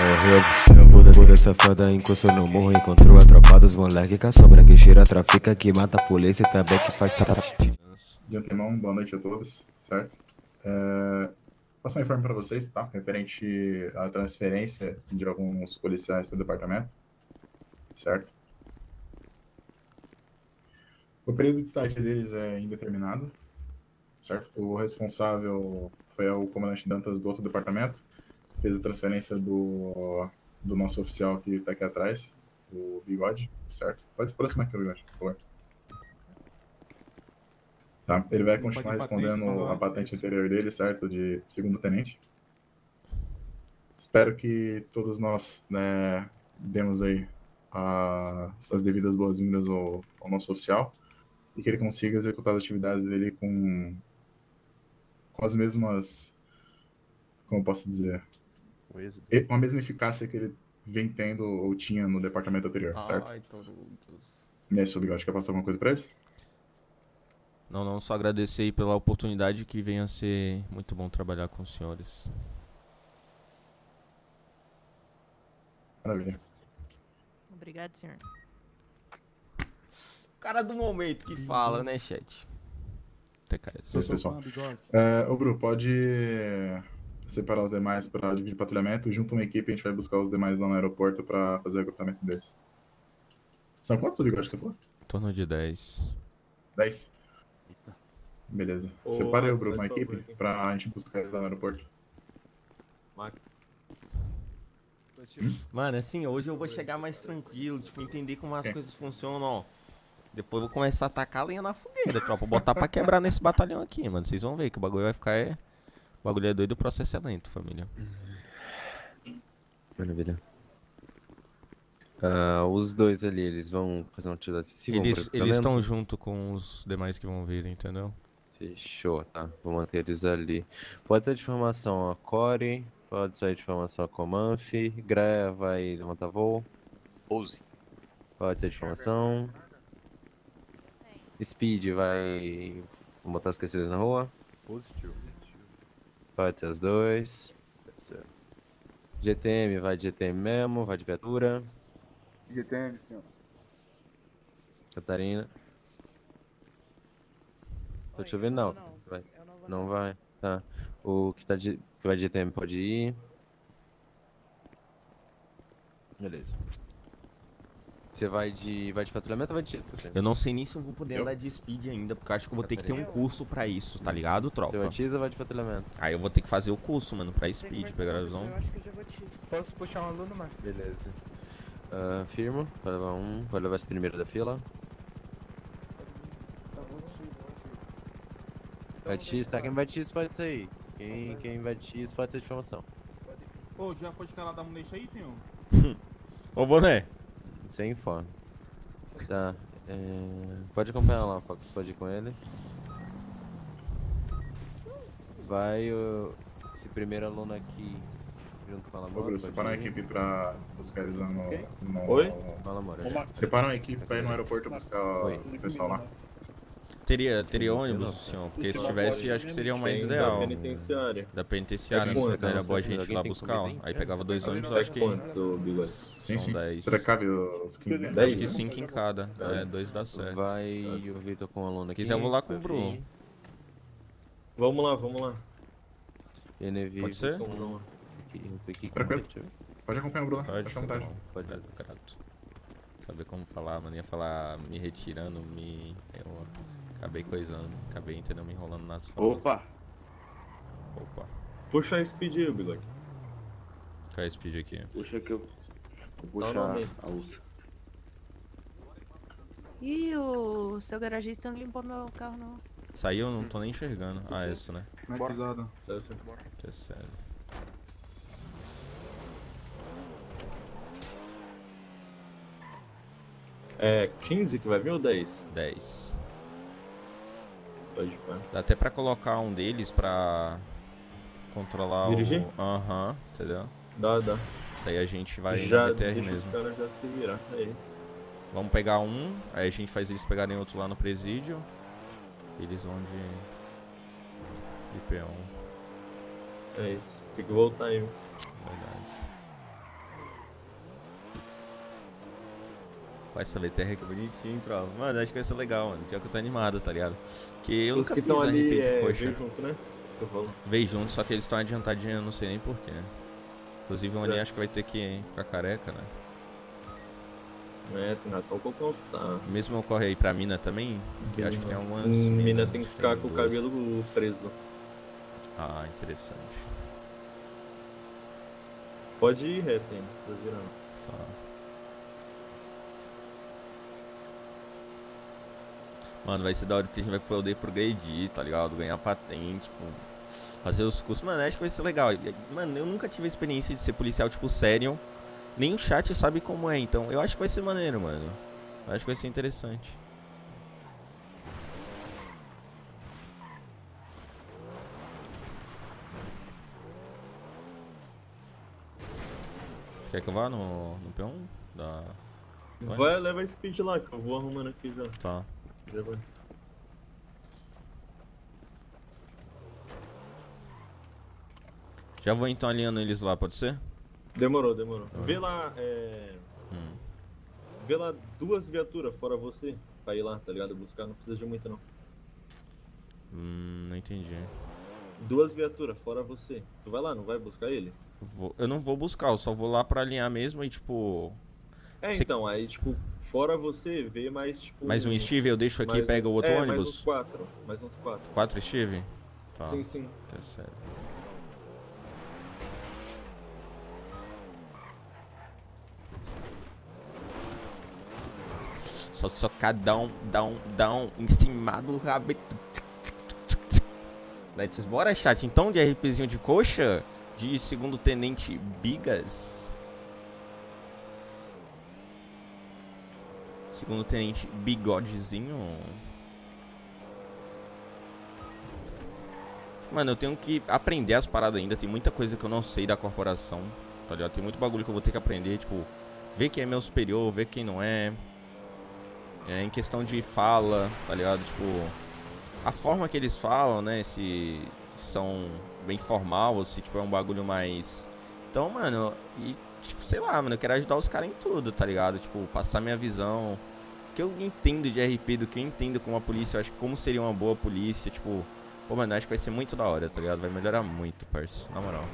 Por safada encostou no morro, encontrou a tropa dos moleque com a sombra que cheira, trafica, que mata a polícia e também que faz... De antemão, boa noite a todos, certo? Passar um informe para vocês, tá? Referente à transferência de alguns policiais para o departamento, certo? O período de estágio deles é indeterminado, certo? O responsável foi o comandante Dantas do outro departamento, fez a transferência do nosso oficial que está aqui atrás, o Bigode, certo? Pode se aproximar aqui, o Bigode, por favor. Tá? Ele vai continuar respondendo a patente anterior dele, certo? De segundo tenente. Espero que todos nós, né, demos aí as devidas boas-vindas ao nosso oficial e que ele consiga executar as atividades dele com as mesmas, como eu posso dizer, com a mesma eficácia que ele vem tendo ou tinha no departamento anterior, certo? Ai, Torudos. E aí, seu Bigode, quer passar alguma coisa pra eles? Não, só agradecer aí pela oportunidade, que venha a ser muito bom trabalhar com os senhores. Maravilha. Obrigado, senhor. Cara do momento que fala, né, chat? Isso, pessoal. Ô, Bru, pode separar os demais para dividir patrulhamento. Junto uma equipe, a gente vai buscar os demais lá no aeroporto para fazer o agrupamento deles. São quantos, Bigode, que você falou? Em torno de 10. 10? Beleza. Separa eu, Bru, uma equipe pra gente buscar eles lá no aeroporto. Max. Mano, assim, hoje eu vou chegar mais tranquilo, tipo, entender como as coisas funcionam, ó. Depois eu vou começar a tacar a lenha na fogueira, tropa. Botar pra quebrar nesse batalhão aqui, mano. Vocês vão ver que o bagulho vai ficar O bagulho é doido, o processo é lento, família. Maravilha. Os dois ali, eles vão fazer uma atividade específica? Eles estão junto com os demais que vão vir, entendeu? Fechou, tá. Vou manter eles ali. Pode ter de formação a Core, pode sair de formação a Comanf, Greia vai levantar voo. 11. Pode ser de formação. Speed vai... Vou botar as esquecidas na rua. Positivo. Pode ser as dois. GTM vai de GTM mesmo, vai de viatura. GTM, senhor. Catarina. Tô te ouvindo, não. Não vai. Tá. O que vai de GTM pode ir. Beleza. Você vai de patrulhamento ou vai de Tisca? Eu não sei nem se eu vou poder andar de speed ainda, porque eu acho que eu vou ter que ter um curso pra isso, tá ligado, tropa? Você vai de Tisca ou vai de patrulhamento? Aí eu vou ter que fazer o curso, mano, pra speed, pegar a visão. Eu acho que eu já vou te... Posso puxar um aluno, mano? Beleza. Firmo, vai levar um, vai levar esse primeiro da fila. Vai de X, tá? Quem vai de X pode sair. Quem vai de X pode ser de formação. Ô, já foi escalado a munição aí, senhor? Ô, Boné. Sem informe. Tá. Pode acompanhar lá, Fox. Pode ir com ele. Vai esse primeiro aluno aqui junto com a Lamora. Ô, Bruno, separa uma equipe pra buscar eles lá no... Oi? Fala, Lamora. Separa uma equipe pra ir no aeroporto buscar o pessoal lá. Teria ônibus, senhor? Porque se tivesse, acho que seria o mais ideal. Da penitenciária. Da penitenciária, né? Era boa a gente ir lá buscar, ó. Aí pegava 2 ônibus, acho que... Sim, são 10. Será que cabe os 15? Acho que 5 em cada. 2 dá certo. Vai o Vitor com o aluno aqui. Se quiser, eu vou lá com o Bruno. Vamos lá. NV, Pode ser? Tranquilo. Pode acompanhar o Bruno. Pode, à vontade. pode. Saber como falar, mano. Ia falar me retirando, eu acabei coisando. Acabei, entendeu? Me enrolando nas falas. Opa. Puxa a speed aí, Bigode. Qual é a speed aqui? Puxa que eu... Puxa a ursa. Ih, o seu garagista não limpou meu carro, não. Saiu? Não tô nem enxergando. Ah, essa, né? Marquizado. Que é sério. É 15 que vai vir ou 10? 10. Pode pôr. Dá até pra colocar um deles pra controlar dirigir? Aham, entendeu? Dá. Daí a gente vai já no BTR deixa mesmo. Os caras já se virar, é isso. Vamos pegar um, aí a gente faz eles pegarem outro lá no presídio. Eles vão de P1. É isso, tem que voltar aí. Verdade. Vai saber, terra que bonitinho, tropa. Mano, acho que vai ser legal, mano. Já que eu tô animado, tá ligado? Porque eu Os nunca que fiz estão RP ali de coxa. veio junto, né? Que eu falo. Veio junto, só que eles estão adiantadinhos, eu não sei nem porquê. Inclusive o Oni É. acho que vai ter que ficar careca, né? É, tem que raspar o cocão, tá? Mesmo ocorre aí pra mina também, que acho que tem algumas Mina tem que acho ficar tem com o duas. cabelo preso. Ah, interessante. Pode ir reto, hein? Não precisa virar. Tá. Mano, vai ser da hora porque a gente vai poder progredir, tá ligado? Ganhar patente, tipo, fazer os cursos. Mano, acho que vai ser legal. Mano, eu nunca tive a experiência de ser policial, tipo, sério. Nem o chat sabe como é, então eu acho que vai ser maneiro, mano. Eu acho que vai ser interessante. Quer que eu vá no P1? Vai, leva speed lá, que eu vou arrumando aqui já. Tá. Já vai. Já vou então alinhando eles lá, pode ser? Demorou, demorou. Tá. Vê lá, Vê lá 2 viaturas fora você, pra ir lá, tá ligado? Buscar, não precisa de muito não. Não entendi. 2 viaturas fora você. Tu vai lá, não vai buscar eles? Eu não vou buscar, eu só vou lá pra alinhar mesmo e tipo... Cê- Então, aí tipo, fora você, vê mais tipo... Mais um Steve, eu deixo aqui e mais pego o outro mais ônibus? uns 4, mais uns 4. 4 Steve? Tá. Sim, sim. Tá sério. Só socadão, dão em cima do rabito. Let's bora, chat. Então, de RPzinho de coxa, de segundo tenente Bigas. Segundo tenente Bigodezinho. Mano, eu tenho que aprender as paradas ainda. Tem muita coisa que eu não sei da corporação, tá ligado? Tem muito bagulho que eu vou ter que aprender, tipo, ver quem é meu superior, ver quem não é. Em questão de fala, tá ligado? Tipo, a forma que eles falam, né? Se são bem formal ou se, tipo, é um bagulho mais... Então, mano, e, tipo, sei lá, mano, eu quero ajudar os caras em tudo, tá ligado? Tipo, passar minha visão, o que eu entendo de RP, do que eu entendo como a polícia, eu acho que como seria uma boa polícia, tipo... Pô, mano, acho que vai ser muito da hora, tá ligado? Vai melhorar muito, parça, na moral.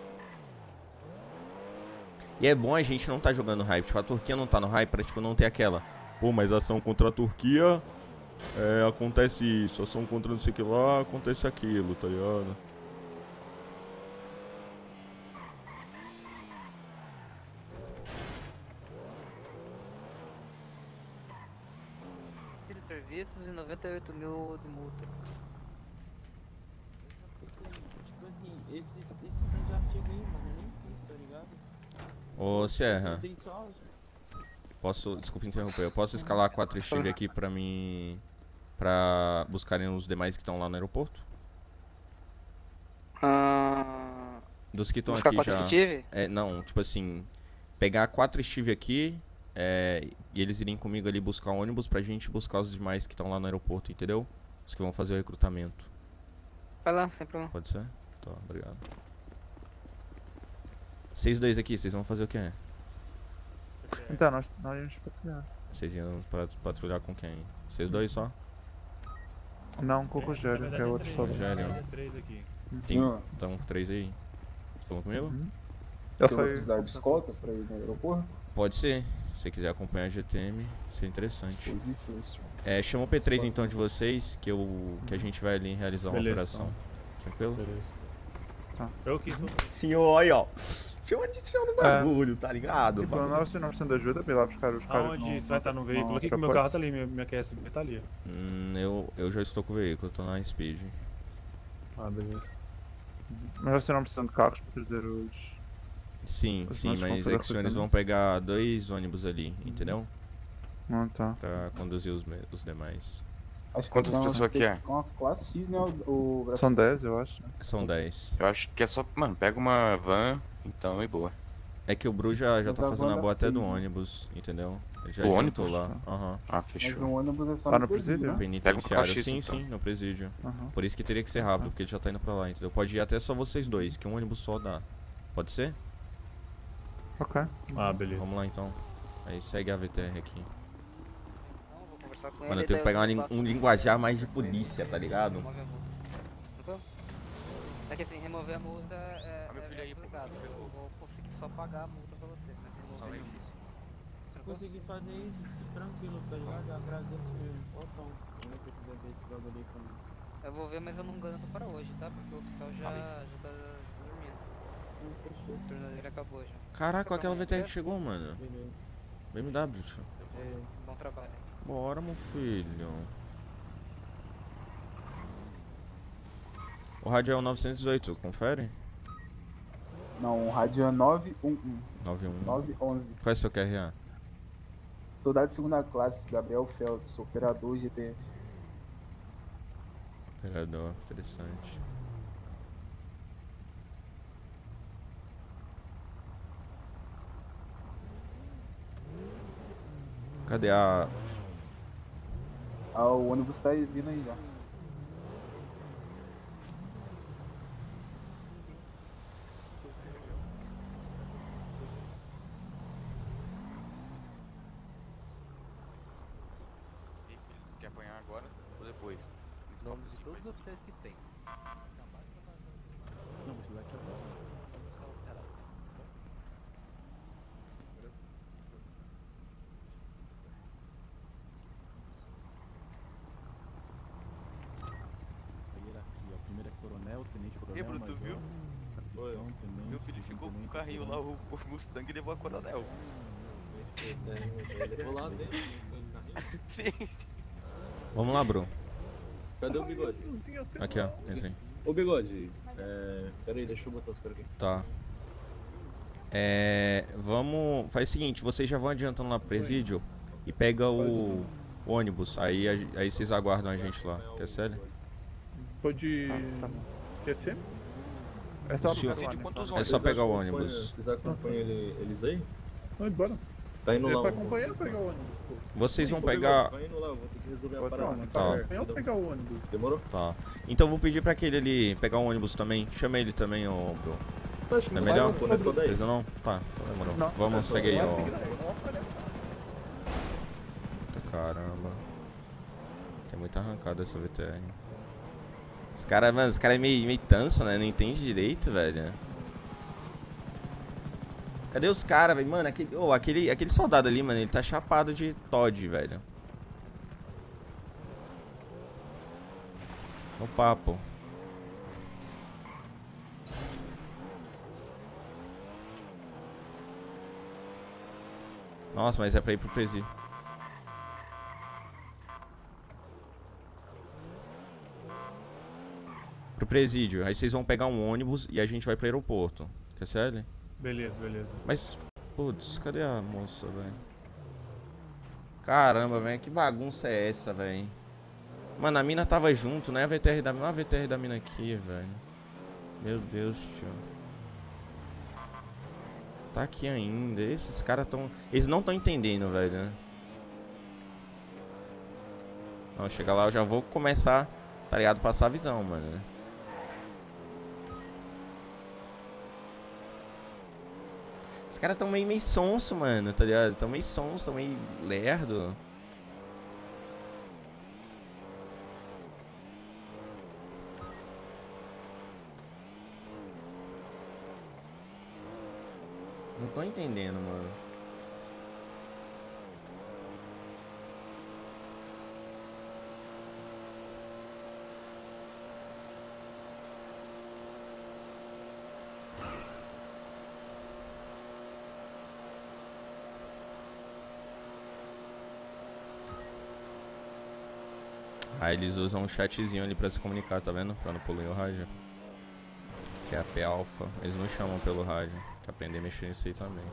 E é bom a gente não tá jogando hype, tipo, a Turquia não tá no hype pra, tipo, não ter aquela... Pô, mas ação contra a Turquia, acontece isso, ação contra não sei o que lá, acontece aquilo, tá ligado? De serviços e 98 mil de multa. Tipo assim, esse tanto de artigo aí, mano, eu nem fiz, tá ligado? Ô, Sierra, Tem só... posso, desculpa interromper, eu posso escalar 4 Steve aqui pra mim, pra buscarem os demais que estão lá no aeroporto? Dos que estão Buscar aqui 4 já. Steve? Não, tipo assim, pegar 4 Steve aqui, e eles irem comigo ali buscar o ônibus pra gente buscar os demais que estão lá no aeroporto, entendeu? Os que vão fazer o recrutamento. Vai lá, sem problema. Pode ser? Tá, obrigado. Vocês dois aqui, vocês vão fazer o quê? Então, nós íamos patrulhar. Vocês iam patrulhar com quem? Vocês dois só? Não, com o Rogério, que é outro só. Rogério. Tem, então, 3 aí. Você falou comigo? Ele Você vai foi... precisar de escolta pra ir no aeroporto? Pode ser. Se você quiser acompanhar a GTM, seria interessante. Positivo. Chama o P3 então de vocês, que a gente vai ali realizar uma Beleza, operação. Tranquilo? Beleza. Tá. Eu quis. Senhor, aí ó. Chama de céu no bagulho, tá ligado? Tipo, nós não precisamos de ajuda pra ir lá buscar os caras. Aonde você vai estar no veículo aqui? Que meu carro tá ali, minha QSB tá ali. Eu já estou com o veículo, tô na Speed. Ah, beleza. Mas você não precisa de carros pra trazer os... Sim, Os sim, nossos mas vão é fazer que os senhores recrutamento. vão pegar 2 ônibus ali, entendeu? Ah, tá. Pra conduzir os demais. Acho que Quantas então, pessoas você- que é? Com a classe X, né? O São 10, eu acho. São 10. Eu acho que é só. Mano, pega uma van, então e boa. É que o Bru já Mas tá a fazendo a van boa dá até do 6, né? ônibus, entendeu? Ele já Do adiantou ônibus? lá. Aham. Ah, Mas fechou. o ônibus é só Lá no no presídio, presídio? né? Penitenciário, Pega um sim, cachê, sim, no presídio. Aham. Por isso que teria que ser rápido, porque ele já tá indo pra lá, entendeu? Pode ir até só vocês dois, que um ônibus só dá. Pode ser? Ok. Ah, beleza. Vamos lá então. Aí segue a VTR aqui. Só com Mano, ele eu tenho que pegar deve- um linguajar mais de polícia, tá ligado? Remover a multa. Tranquilo? É que assim, remover a multa é complicado. Eu vou conseguir só pagar a multa pra você, mas remover é difícil. Se conseguir fazer isso tranquilo, tá ligado? Eu agradeço mesmo. Ó, Tom, se você quiser ver esse bagulho aí comigo. Eu vou ver, mas eu não garanto para hoje, tá? Porque o oficial já tá dormindo. O turno dele acabou já. Caraca, aquela VTR que chegou, mano. BMW, tio. Bom trabalho. Bora, meu filho. O rádio é o 918, confere? Não, o rádio é 911. 91. 911. Qual é o seu QRA? Soldado de segunda classe, Gabriel Feltz, operador GTF. Operador, interessante. Cadê a... Ah, o ônibus tá vindo aí já. E aí, filho, tu quer apanhar agora ou depois? Nomes de todos os oficiais que tem. Não, isso daqui hierarquia. O primeiro é coronel, tenente coronel. E Bruno, tu viu? Capitão, tenente, Meu filho ficou com o tenente, carrinho lá, o Mustang, e levou a coronel. Ele levou lá dentro, no carrinho. Sim. Vamos lá, bro. Cadê o bigode? Aqui, ó. Entra aí. Ô bigode, pera aí, deixa eu botar os caras aqui. Tá. Vamos... Faz o seguinte, vocês já vão adiantando lá pro presídio e pega o ônibus. Aí vocês aguardam a gente lá. Quer sério? Pode... Quer ser? É só, É só pegar o ônibus. Vocês acompanham eles aí? Vamos embora. Tá indo É lá. pra acompanhar ou pegar o ônibus, pô? Vocês vão Ô, bigode, pegar... vai indo lá, eu vou ter que resolver a Patrão, parada. tá. Tá. Acompanhar ou pegar o ônibus? Demorou? Tá. Então eu vou pedir pra aquele ali pegar um ônibus também. Chama ele também, ô, bro. Acho que Não é não vai melhor? não, pô, não é só 10. Precisa não? Tá, então demorou. Não, Vamos, segue aí, Vai ó. seguir daí, não aparece. Caramba. Tem muita arrancada essa VTR. Os caras, mano, os caras é meio tanso, né? Não entende direito, velho. Cadê os caras, velho? Mano, aquele soldado ali, mano, ele tá chapado de Todd, velho. No papo. Nossa, mas é pra ir pro presídio. Pro presídio. Aí vocês vão pegar um ônibus e a gente vai pro aeroporto. Quer sério? Beleza, beleza. Mas, putz, cadê a moça, velho? Caramba, velho, que bagunça é essa, velho? Mano, a mina tava junto, né? A VTR da mina, olha a VTR da mina aqui, velho. Meu Deus, tio. Tá aqui ainda. Esses caras tão... Eles não tão entendendo, velho, né? Não, chega lá, eu já vou começar, tá ligado? Passar a visão, mano. Os caras tão meio sonso, mano, tá ligado? Tão meio sonso, tão meio lerdo. Não tô entendendo, mano. Aí eles usam um chatzinho ali pra se comunicar, tá vendo? Pra não poluir o rádio. Que é a P-Alpha. Eles não chamam pelo rádio. Tem que aprender a mexer nisso aí também.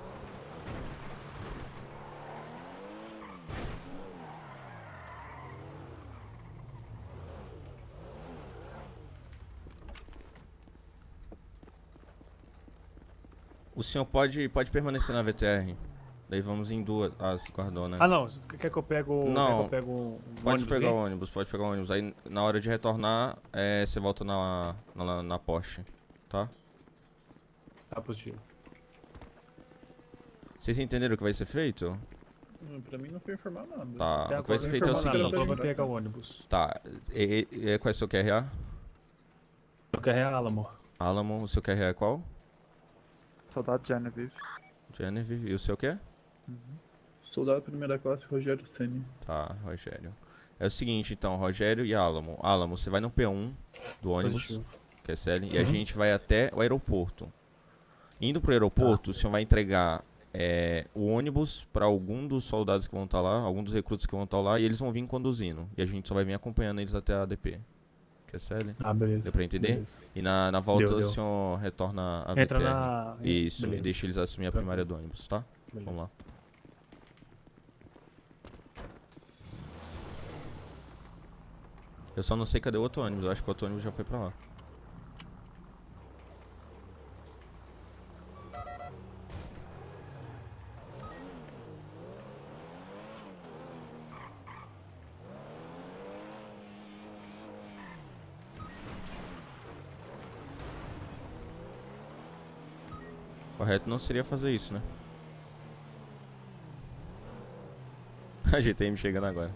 O senhor pode permanecer na VTR. Daí vamos em duas. Ah, se guardou, né? Ah, não. Quer que eu pego, Não, quer que eu pego um pode ônibus pegar aí? o ônibus, pode pegar o ônibus. Aí na hora de retornar, você volta na Porsche, tá? Tá positivo. Vocês entenderam o que vai ser feito? Pra mim não foi informar nada. Tá, o que vai ser feito é o seguinte. Só vai pegar o ônibus. Tá, qual é o seu QRA? Eu quero é Alamo. Alamo, o seu QRA é qual? Soldado Genevieve. Genevieve, e o seu quê? Soldado primeira classe, Rogério Ceni. Tá, Rogério. É o seguinte, então, Rogério e Alamo. Alamo, você vai no P1 do ônibus, Positivo. que é CL, e a gente vai até o aeroporto. Indo pro aeroporto, o senhor vai entregar o ônibus pra algum dos soldados que vão estar lá, algum dos recrutas que vão estar lá, e eles vão vir conduzindo. E a gente só vai vir acompanhando eles até a ADP. Que é CL? Ah, beleza. Deu pra entender? Beleza. E na volta Deu. o senhor retorna a Entra VTR. na- Isso, beleza. e deixa eles assumir a primária do ônibus, tá? Beleza. Vamos lá. Eu só não sei cadê o outro ônibus, eu acho que o outro ônibus já foi pra lá. Correto não seria fazer isso, né? A GTM chegando agora.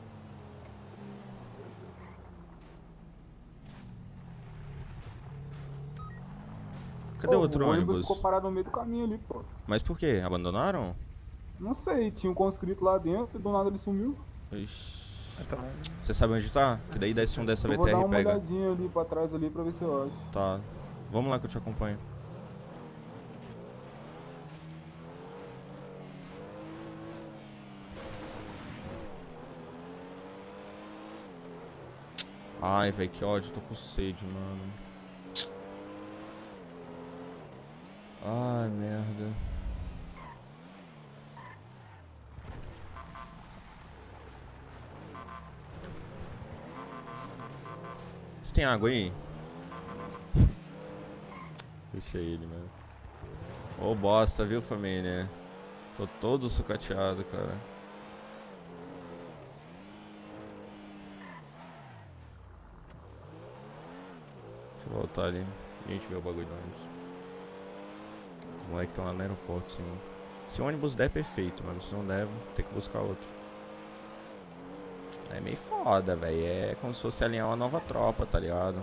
Cadê o outro O ônibus ônibus? ficou parado no meio do caminho ali, pô. Mas por quê? Abandonaram? Não sei, tinha um conscrito lá dentro e do nada ele sumiu. Ixi. Você sabe onde tá? Que daí desce um dessa Eu vou dar VTR e uma pega. olhadinha ali pra trás ali pra ver se eu acho. Tá. Vamos lá que eu te acompanho. Ai, velho, que ódio, tô com sede, mano. Ai, merda. Você tem água aí? Deixa ele, mano. Ô bosta, viu, família? Tô todo sucateado, cara. Deixa eu voltar ali. A gente vê o bagulho do ônibus. Os moleques estão lá no aeroporto, sim. Se o ônibus der, perfeito, mano. Se não der, tem que buscar outro. É meio foda, velho. É como se fosse alinhar uma nova tropa, tá ligado?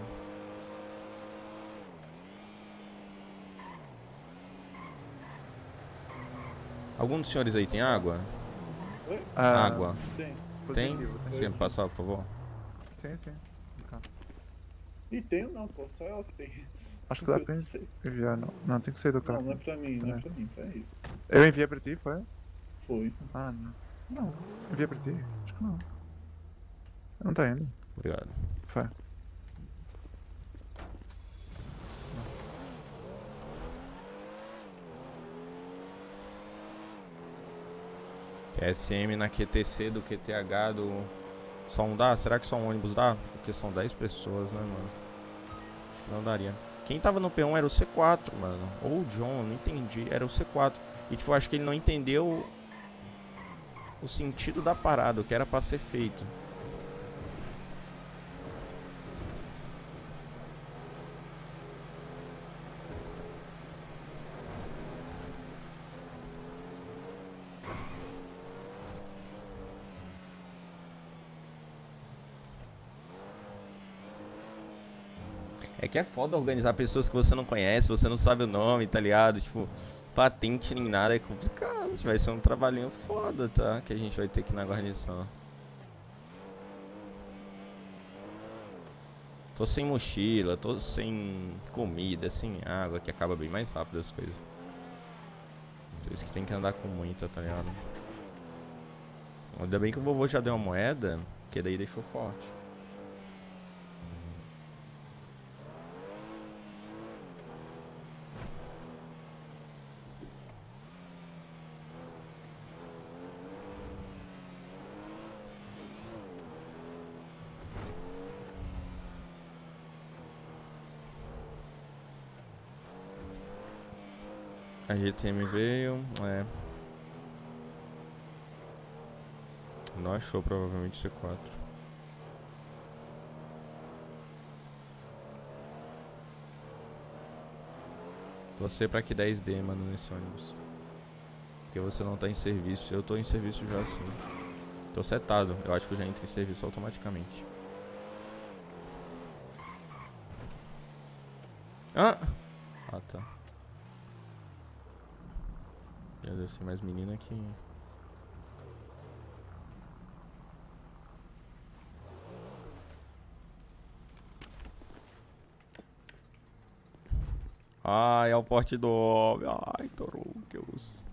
Algum dos senhores aí tem água? Oi? Água. Tem. Tem? Positivo, tem. Você quer me passar, por favor? Sim, sim. Cá. E tenho não, pô, só ela que tem. Acho que dá pra enviar, não. Não, tem que sair do carro. Não, não é pra mim, não é pra mim, pra ele. Eu enviei pra ti, foi? Foi. Ah, não. Não, enviei pra ti. Acho que não. Não tá indo. Obrigado. Foi. QSM na QTC do QTH do... Só um dá? Será que só um ônibus dá? Porque são 10 pessoas, né, mano? Acho que não daria. Quem tava no P1 era o C4, mano. Ou o John, não entendi. Era o C4. E tipo, eu acho que ele não entendeu o sentido da parada, o que era pra ser feito. É que é foda organizar pessoas que você não conhece, você não sabe o nome, tá ligado? Tipo, patente nem nada, é complicado. Vai ser um trabalhinho foda, tá? Que a gente vai ter que ir na guarnição. Tô sem mochila, tô sem comida, sem água, que acaba bem mais rápido as coisas. Por isso que tem que andar com muita, tá ligado? Ainda bem que o vovô já deu uma moeda, porque daí deixou forte. A GTM veio, não achou provavelmente C4. Torcer pra que 10D, mano, nesse ônibus. Porque você não tá em serviço. Eu tô em serviço já sim. Tô setado. Eu acho que eu já entro em serviço automaticamente. Ah! Ah, tá. Meu Deus, tem mais menina aqui. Ai, é o porte do homem. Ai, Torucus.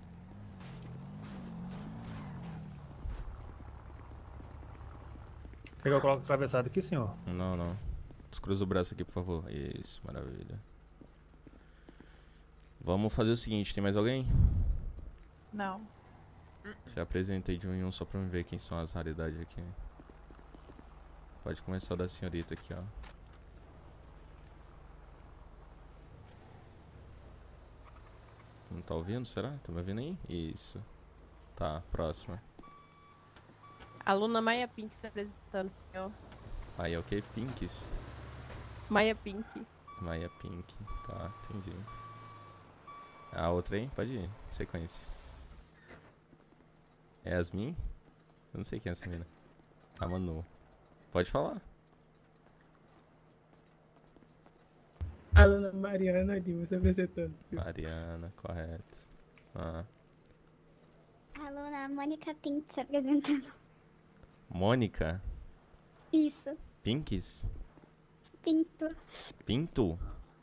Quer que eu coloque atravessado aqui, senhor? Não, não. Descruza o braço aqui, por favor. Isso, maravilha. Vamos fazer o seguinte, tem mais alguém? Não. Se apresenta aí de um em um só pra eu ver quem são as raridades aqui. Pode começar da senhorita aqui, ó. Não tá ouvindo, será? Tá me ouvindo aí? Isso. Tá, próxima. Aluna Maia Pink se apresentando, senhor. Aí, ok? Pinks. Maia Pink. Maia Pink. Tá, entendi. A outra aí? Pode ir. Sequência. É Yasmin? Eu não sei quem é essa menina. A Manu. Pode falar. Aluna Mariana Lima se apresentando. Mariana, correto. Ah. Aluna Mônica Pinto se apresentando. Mônica? Isso, Pinks? Pinto. Pinto?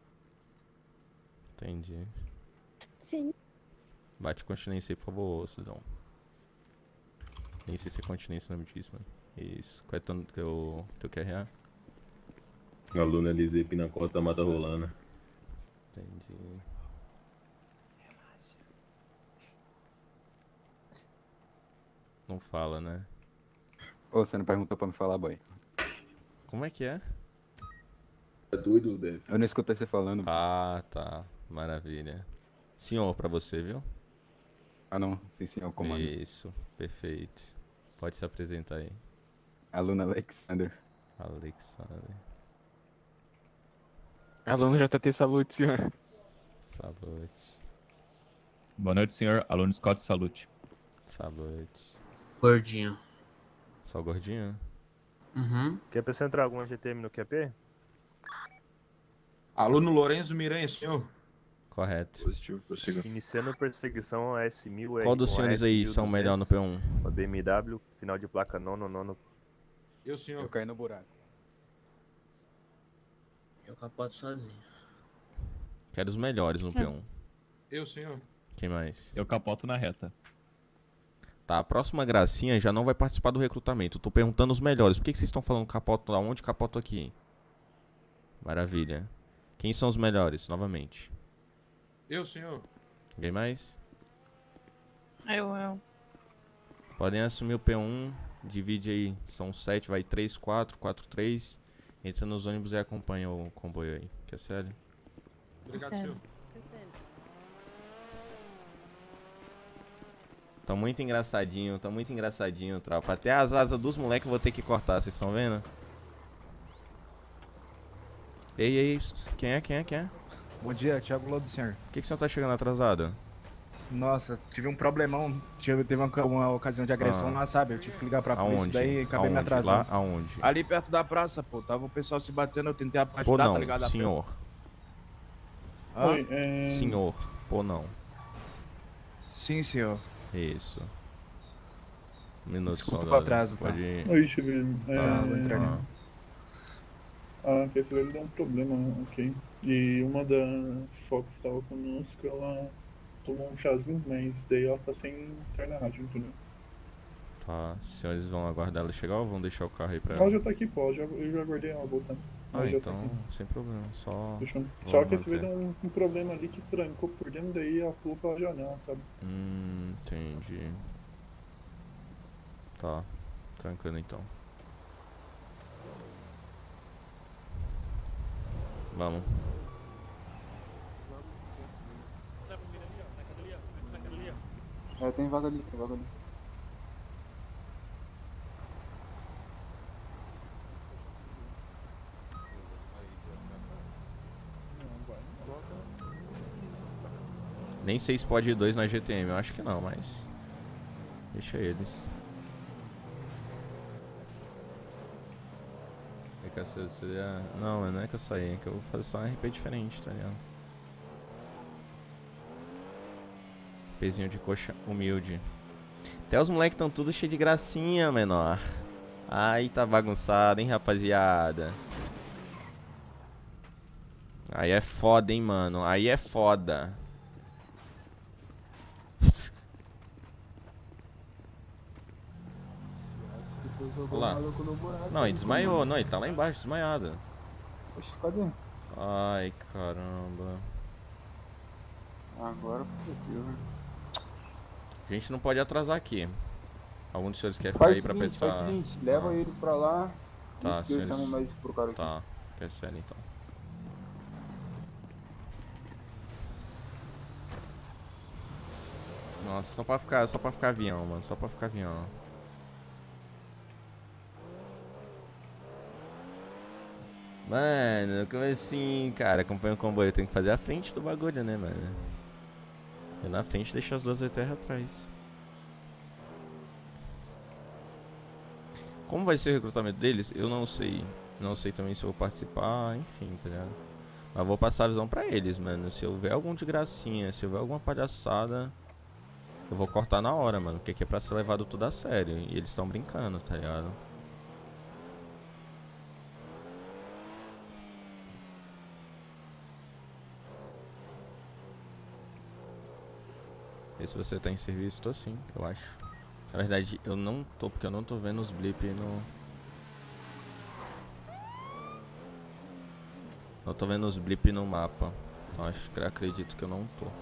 Entendi. Sim. Bate continência aí, por favor, cidadão. Nem sei se é continência o nome disso, mano. Isso. Qual é teu QRA? Aluna Elisei Pina Costa Mata Rolana. Entendi. Não fala, né? Ô, você não perguntou pra me falar, boy. Como é que é? É doido, Dev? Eu não escutei você falando. Ah, tá. Maravilha. Senhor pra você, viu? Ah, não. Sim, senhor, comando. Isso. Perfeito. Pode se apresentar aí. Aluna Alexander. Alexander. Aluno JT Salute, senhor. Salute. Boa noite, senhor. Aluno Scott Salute. Salute. Gordinho. Só gordinho? Uhum. Quer pra entrar alguma GTM no QP? Aluno Lourenço Miranha, senhor. Correto. Positivo, prossiga. Iniciando perseguição a S1000. Qual dos senhores aí são melhor no P1? Uma BMW, final de placa nono. Eu, senhor. Eu caí no buraco. Eu capoto sozinho. Quero os melhores no P1. Eu, senhor. Quem mais? Eu capoto na reta. Tá, a próxima gracinha já não vai participar do recrutamento. Eu tô perguntando os melhores. Por que vocês estão falando capoto lá? Onde capoto aqui? Maravilha. Quem são os melhores, novamente? Eu, senhor. Alguém mais? Eu. Podem assumir o P1. Divide aí. São 7, vai 3, 4, 4, 3. Entra nos ônibus e acompanha o comboio aí. Que é sério? Obrigado, Sério. senhor. Tá muito engraçadinho, tropa. Até as asas dos moleques eu vou ter que cortar, vocês estão vendo? Ei, quem é? Bom dia, Thiago Lobo, senhor. Por que o senhor tá chegando atrasado? Nossa, tive um problemão. Teve uma ocasião de agressão lá, sabe? Eu tive que ligar pra polícia, daí acabei me atrasando. Lá aonde? Ali perto da praça, pô. Tava o pessoal se batendo, eu tentei ajudar, Pô não, tá ligado? senhor. Oi, Senhor, pô não. Sim, senhor. Isso. Um minuto, Desculpa soldado. o atraso, tá? Pode ir. Oi, Chivelho. vou entrar ali. Que esse velho deu um problema, ok. E uma da Fox tava conosco, ela tomou um chazinho, mas daí ela tá sem interna rádio, entendeu? Tá, os senhores vão aguardar ela chegar ou vão deixar o carro aí pra Ela já tá aqui, pô, eu já aguardei ela voltando. Ela já tá então, aqui. sem problema, só... Fechou. Só vamos que esse manter. velho deu um problema ali que trancou por dentro, daí ela pulou pela janela, sabe? Entendi. Tá, tranquilo então. Vamos. Tem vaga ali, Nem sei se pode ir 2 na GTM, eu acho que não, mas... Deixa eles. É que seria... Não, não é que eu saí, é que eu vou fazer só um RP diferente, tá ligado? Pezinho de coxa humilde. Até os moleques tão tudo cheio de gracinha, menor. Ai, tá bagunçado, hein, rapaziada. Aí é foda, hein, mano. Aí é foda. Olha lá. Não, ele desmaiou. Não, ele tá lá embaixo, desmaiado. Oxe, cadê? Ai, caramba. Agora fodeu, né? A gente não pode atrasar aqui. Algum dos senhores quer ficar aí pra prestar... Faz o seguinte, leva eles pra lá. Tá, que eles chamam mais pro cara aqui. Tá, PSL então. Nossa, só pra ficar avião, mano. Só pra ficar avião. Mano, como assim, cara? Acompanha o comboio. Eu tenho que fazer a frente do bagulho, né, mano? Eu na frente deixo as duas VTR atrás. Como vai ser o recrutamento deles? Eu não sei. Não sei também se eu vou participar, enfim, tá ligado? Mas vou passar a visão pra eles, mano. Se houver algum de gracinha, se houver alguma palhaçada, eu vou cortar na hora, mano. Porque aqui é pra ser levado tudo a sério. E eles estão brincando, tá ligado? E se você tá em serviço, tô sim, eu acho. Na verdade, eu não tô, porque eu não tô vendo os blip no... Não tô vendo os blip no mapa. Então acredito que eu não tô.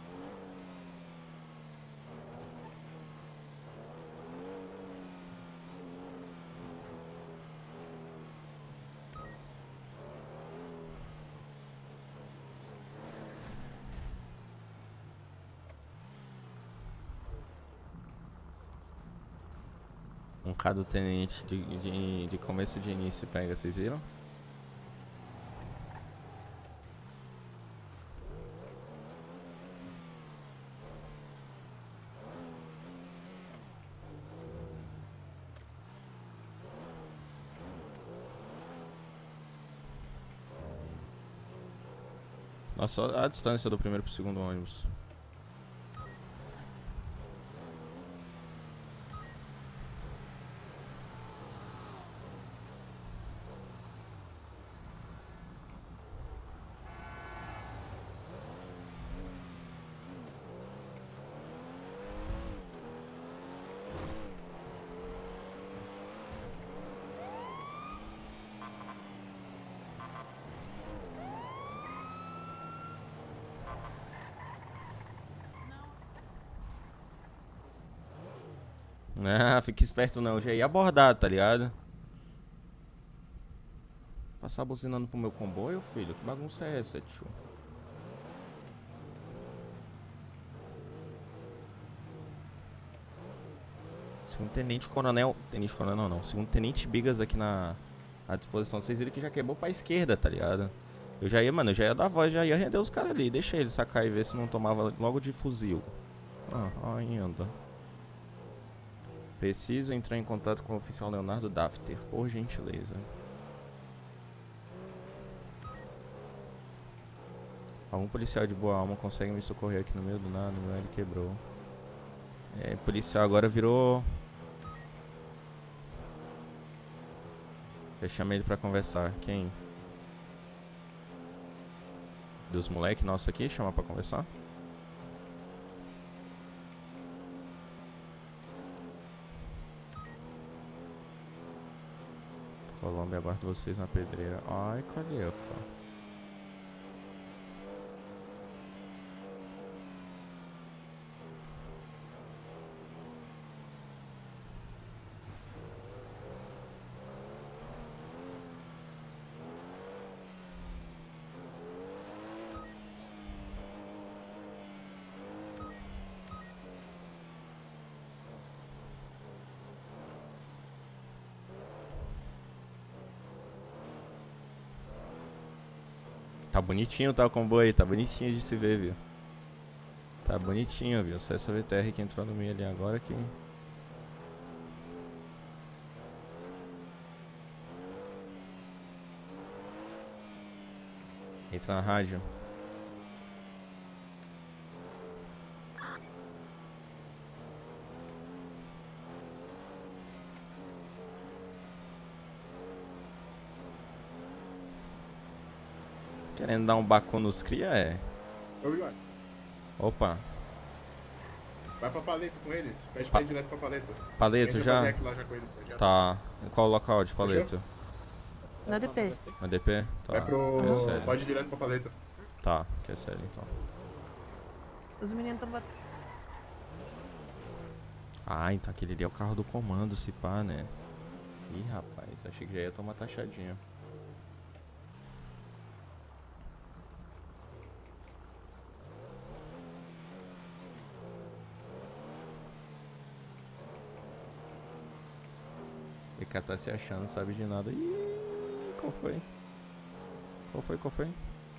Um K do tenente de começo de início pega, vocês viram? Nossa, só a distância do primeiro pro segundo ônibus. Ah, fica esperto não, já ia abordar, tá ligado? Passar buzinando pro meu comboio, filho? Que bagunça é essa, tio? Segundo tenente coronel... Tenente coronel não, segundo tenente Bigas aqui à disposição. Vocês viram que já quebrou pra esquerda, tá ligado? Eu já ia, mano, eu já ia dar voz, já ia render os caras ali. Deixa eles sacar e ver se não tomava logo de fuzil. Ah, ainda. Preciso entrar em contato com o oficial Leonardo Dafter, por gentileza. Algum policial de boa alma consegue me socorrer aqui no meio do nada? Meu ele quebrou. É, policial agora virou... Eu chamei ele pra conversar. Quem? Dos moleque nosso aqui, chamar pra conversar? Colômbia, aguardo vocês na pedreira. Ai, cadê, pô? Tá bonitinho, tá, o comboio aí, tá bonitinho de se ver, viu? Tá bonitinho, viu? Só essa VTR que entrou no meio ali agora que... Entra na rádio. Querendo dar um baco nos cria, é? Ô, Bigode, Opa. vai pra paleta com eles. Pede pra ir direto pra paleta. Paleto Deixa eu já? fazer aqui lá já com eles, já. Tá. Em qual local de paleto? Na DP. Na DP? Tá. Vai pro... QSL. Pode ir direto pra paleta. Tá, QSL então. Os meninos estão batendo. Ah, então aquele ali é o carro do comando, se pá, né? Ih, rapaz, achei que já ia tomar taxadinha. PK tá se achando, não sabe de nada. Ih, qual foi? Qual foi?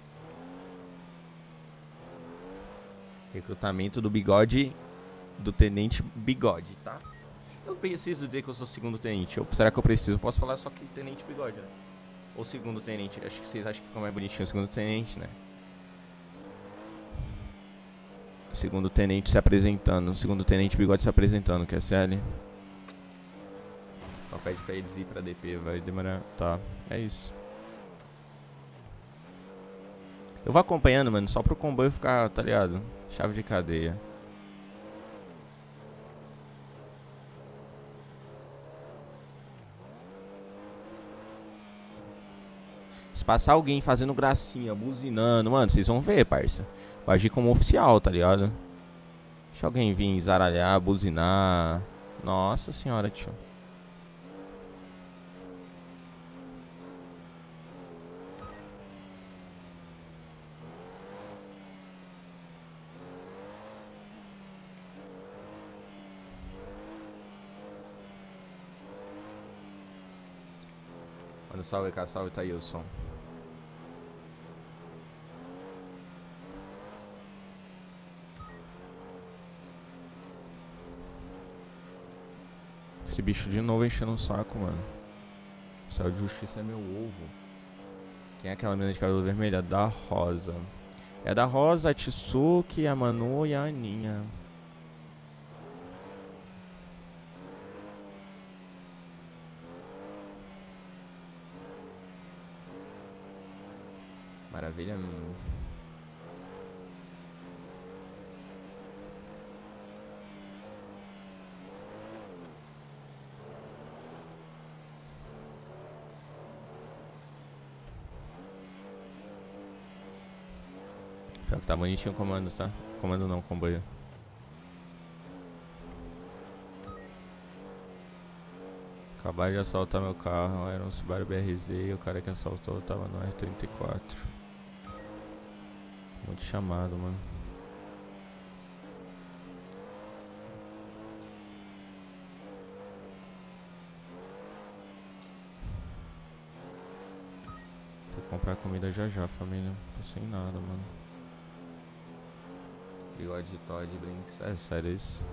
Recrutamento do bigode, do tenente bigode, tá? Eu preciso dizer que eu sou segundo tenente. Será que eu preciso? Posso falar só que tenente bigode, né? Ou segundo tenente. Acho que vocês acham que fica mais bonitinho o segundo tenente, né? Segundo tenente se apresentando. Segundo tenente bigode se apresentando, QSL. Só pede pra eles ir pra DP, vai demorar. Tá, é isso. Eu vou acompanhando, mano, só pro comboio ficar, tá ligado? Chave de cadeia. Se passar alguém fazendo gracinha, buzinando, mano, vocês vão ver, parça. Vai agir como oficial, tá ligado? Deixa alguém vir zaralhar, buzinar. Nossa senhora, tio. Manda salve, cá, salve, Thailson. Esse bicho de novo enchendo o saco, mano. O céu de justiça é meu ovo. Quem é aquela menina de cabelo vermelho? É da Rosa. É da Rosa, a Tsuki, a Manu e a Aninha. Maravilha. Pior que tá bonitinho o comando, tá? Comando não, comboio. Acabaram de assaltar meu carro, era um Subaru BRZ e o cara que assaltou tava no R34. Muito chamado, mano. Vou comprar comida já já, família. Tô sem nada, mano. Bigode de Todd, Brinks. É sério isso?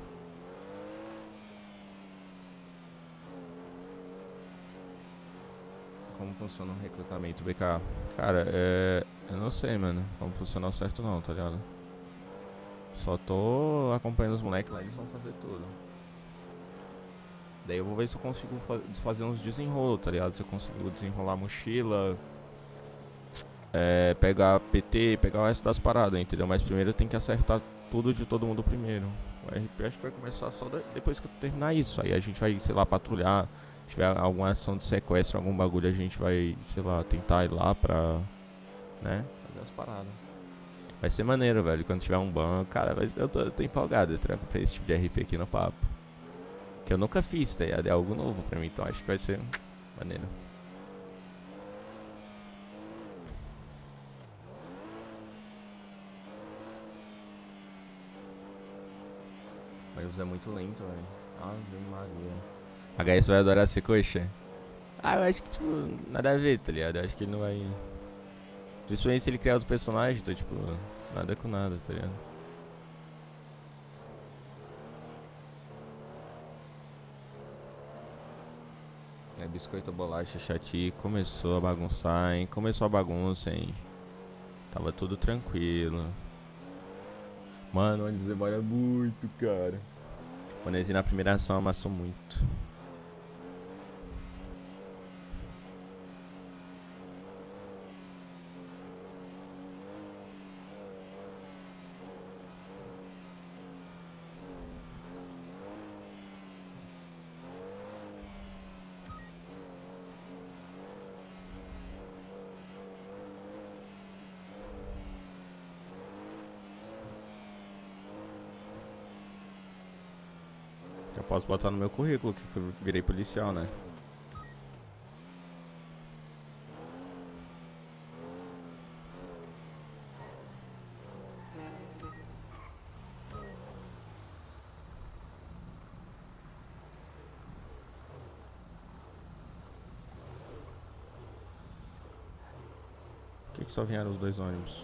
Como funciona o recrutamento, BK? Cara, eu não sei, mano, como funciona o certo não, tá ligado? Só tô acompanhando os moleques lá, eles vão fazer tudo. Daí eu vou ver se eu consigo fazer uns desenrolos, tá ligado? Se eu consigo desenrolar a mochila, pegar PT, pegar o resto das paradas, entendeu? Mas primeiro eu tenho que acertar tudo de todo mundo primeiro. O RP acho que vai começar só depois que eu terminar isso. Aí a gente vai, sei lá, patrulhar. Se tiver alguma ação de sequestro, algum bagulho, a gente vai, sei lá, tentar ir lá pra, né, fazer as paradas. Vai ser maneiro, velho, quando tiver um banco. Cara, eu tô empolgado pra esse tipo de RP aqui no papo. Que eu nunca fiz, tá ligado? É algo novo pra mim, então acho que vai ser maneiro. Mas é muito lento, velho. Ave Maria. HS vai adorar ser coxa? Ah, eu acho que, tipo, nada a ver, tá ligado? Eu acho que ele não vai... Principalmente se ele criar outro personagem, então, tipo, nada com nada, tá ligado? É, biscoito, bolacha, chati, começou a bagunçar, hein? Começou a bagunça, hein? Tava tudo tranquilo. Mano, o ônibus demora muito, cara. O Nezinho na primeira ação amassou muito. Já posso botar no meu currículo que virei policial, né? Por que só vieram os 2 ônibus?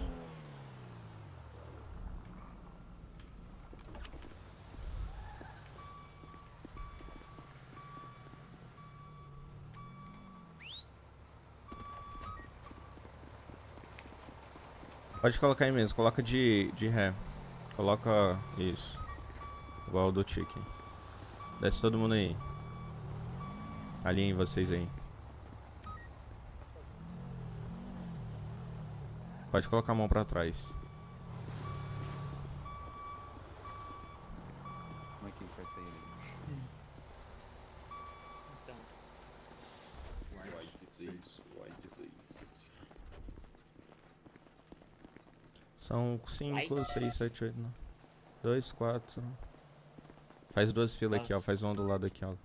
Pode colocar aí mesmo, coloca de ré. Coloca isso. Igual o do Chicken. Desce todo mundo aí. Alinhem vocês aí. Pode colocar a mão pra trás. Como é que vai sair ali? White 6. São 5, 6, 7, 8, 9. 2, 4. Faz 2 filas aqui, ó. Faz uma do lado aqui, ó.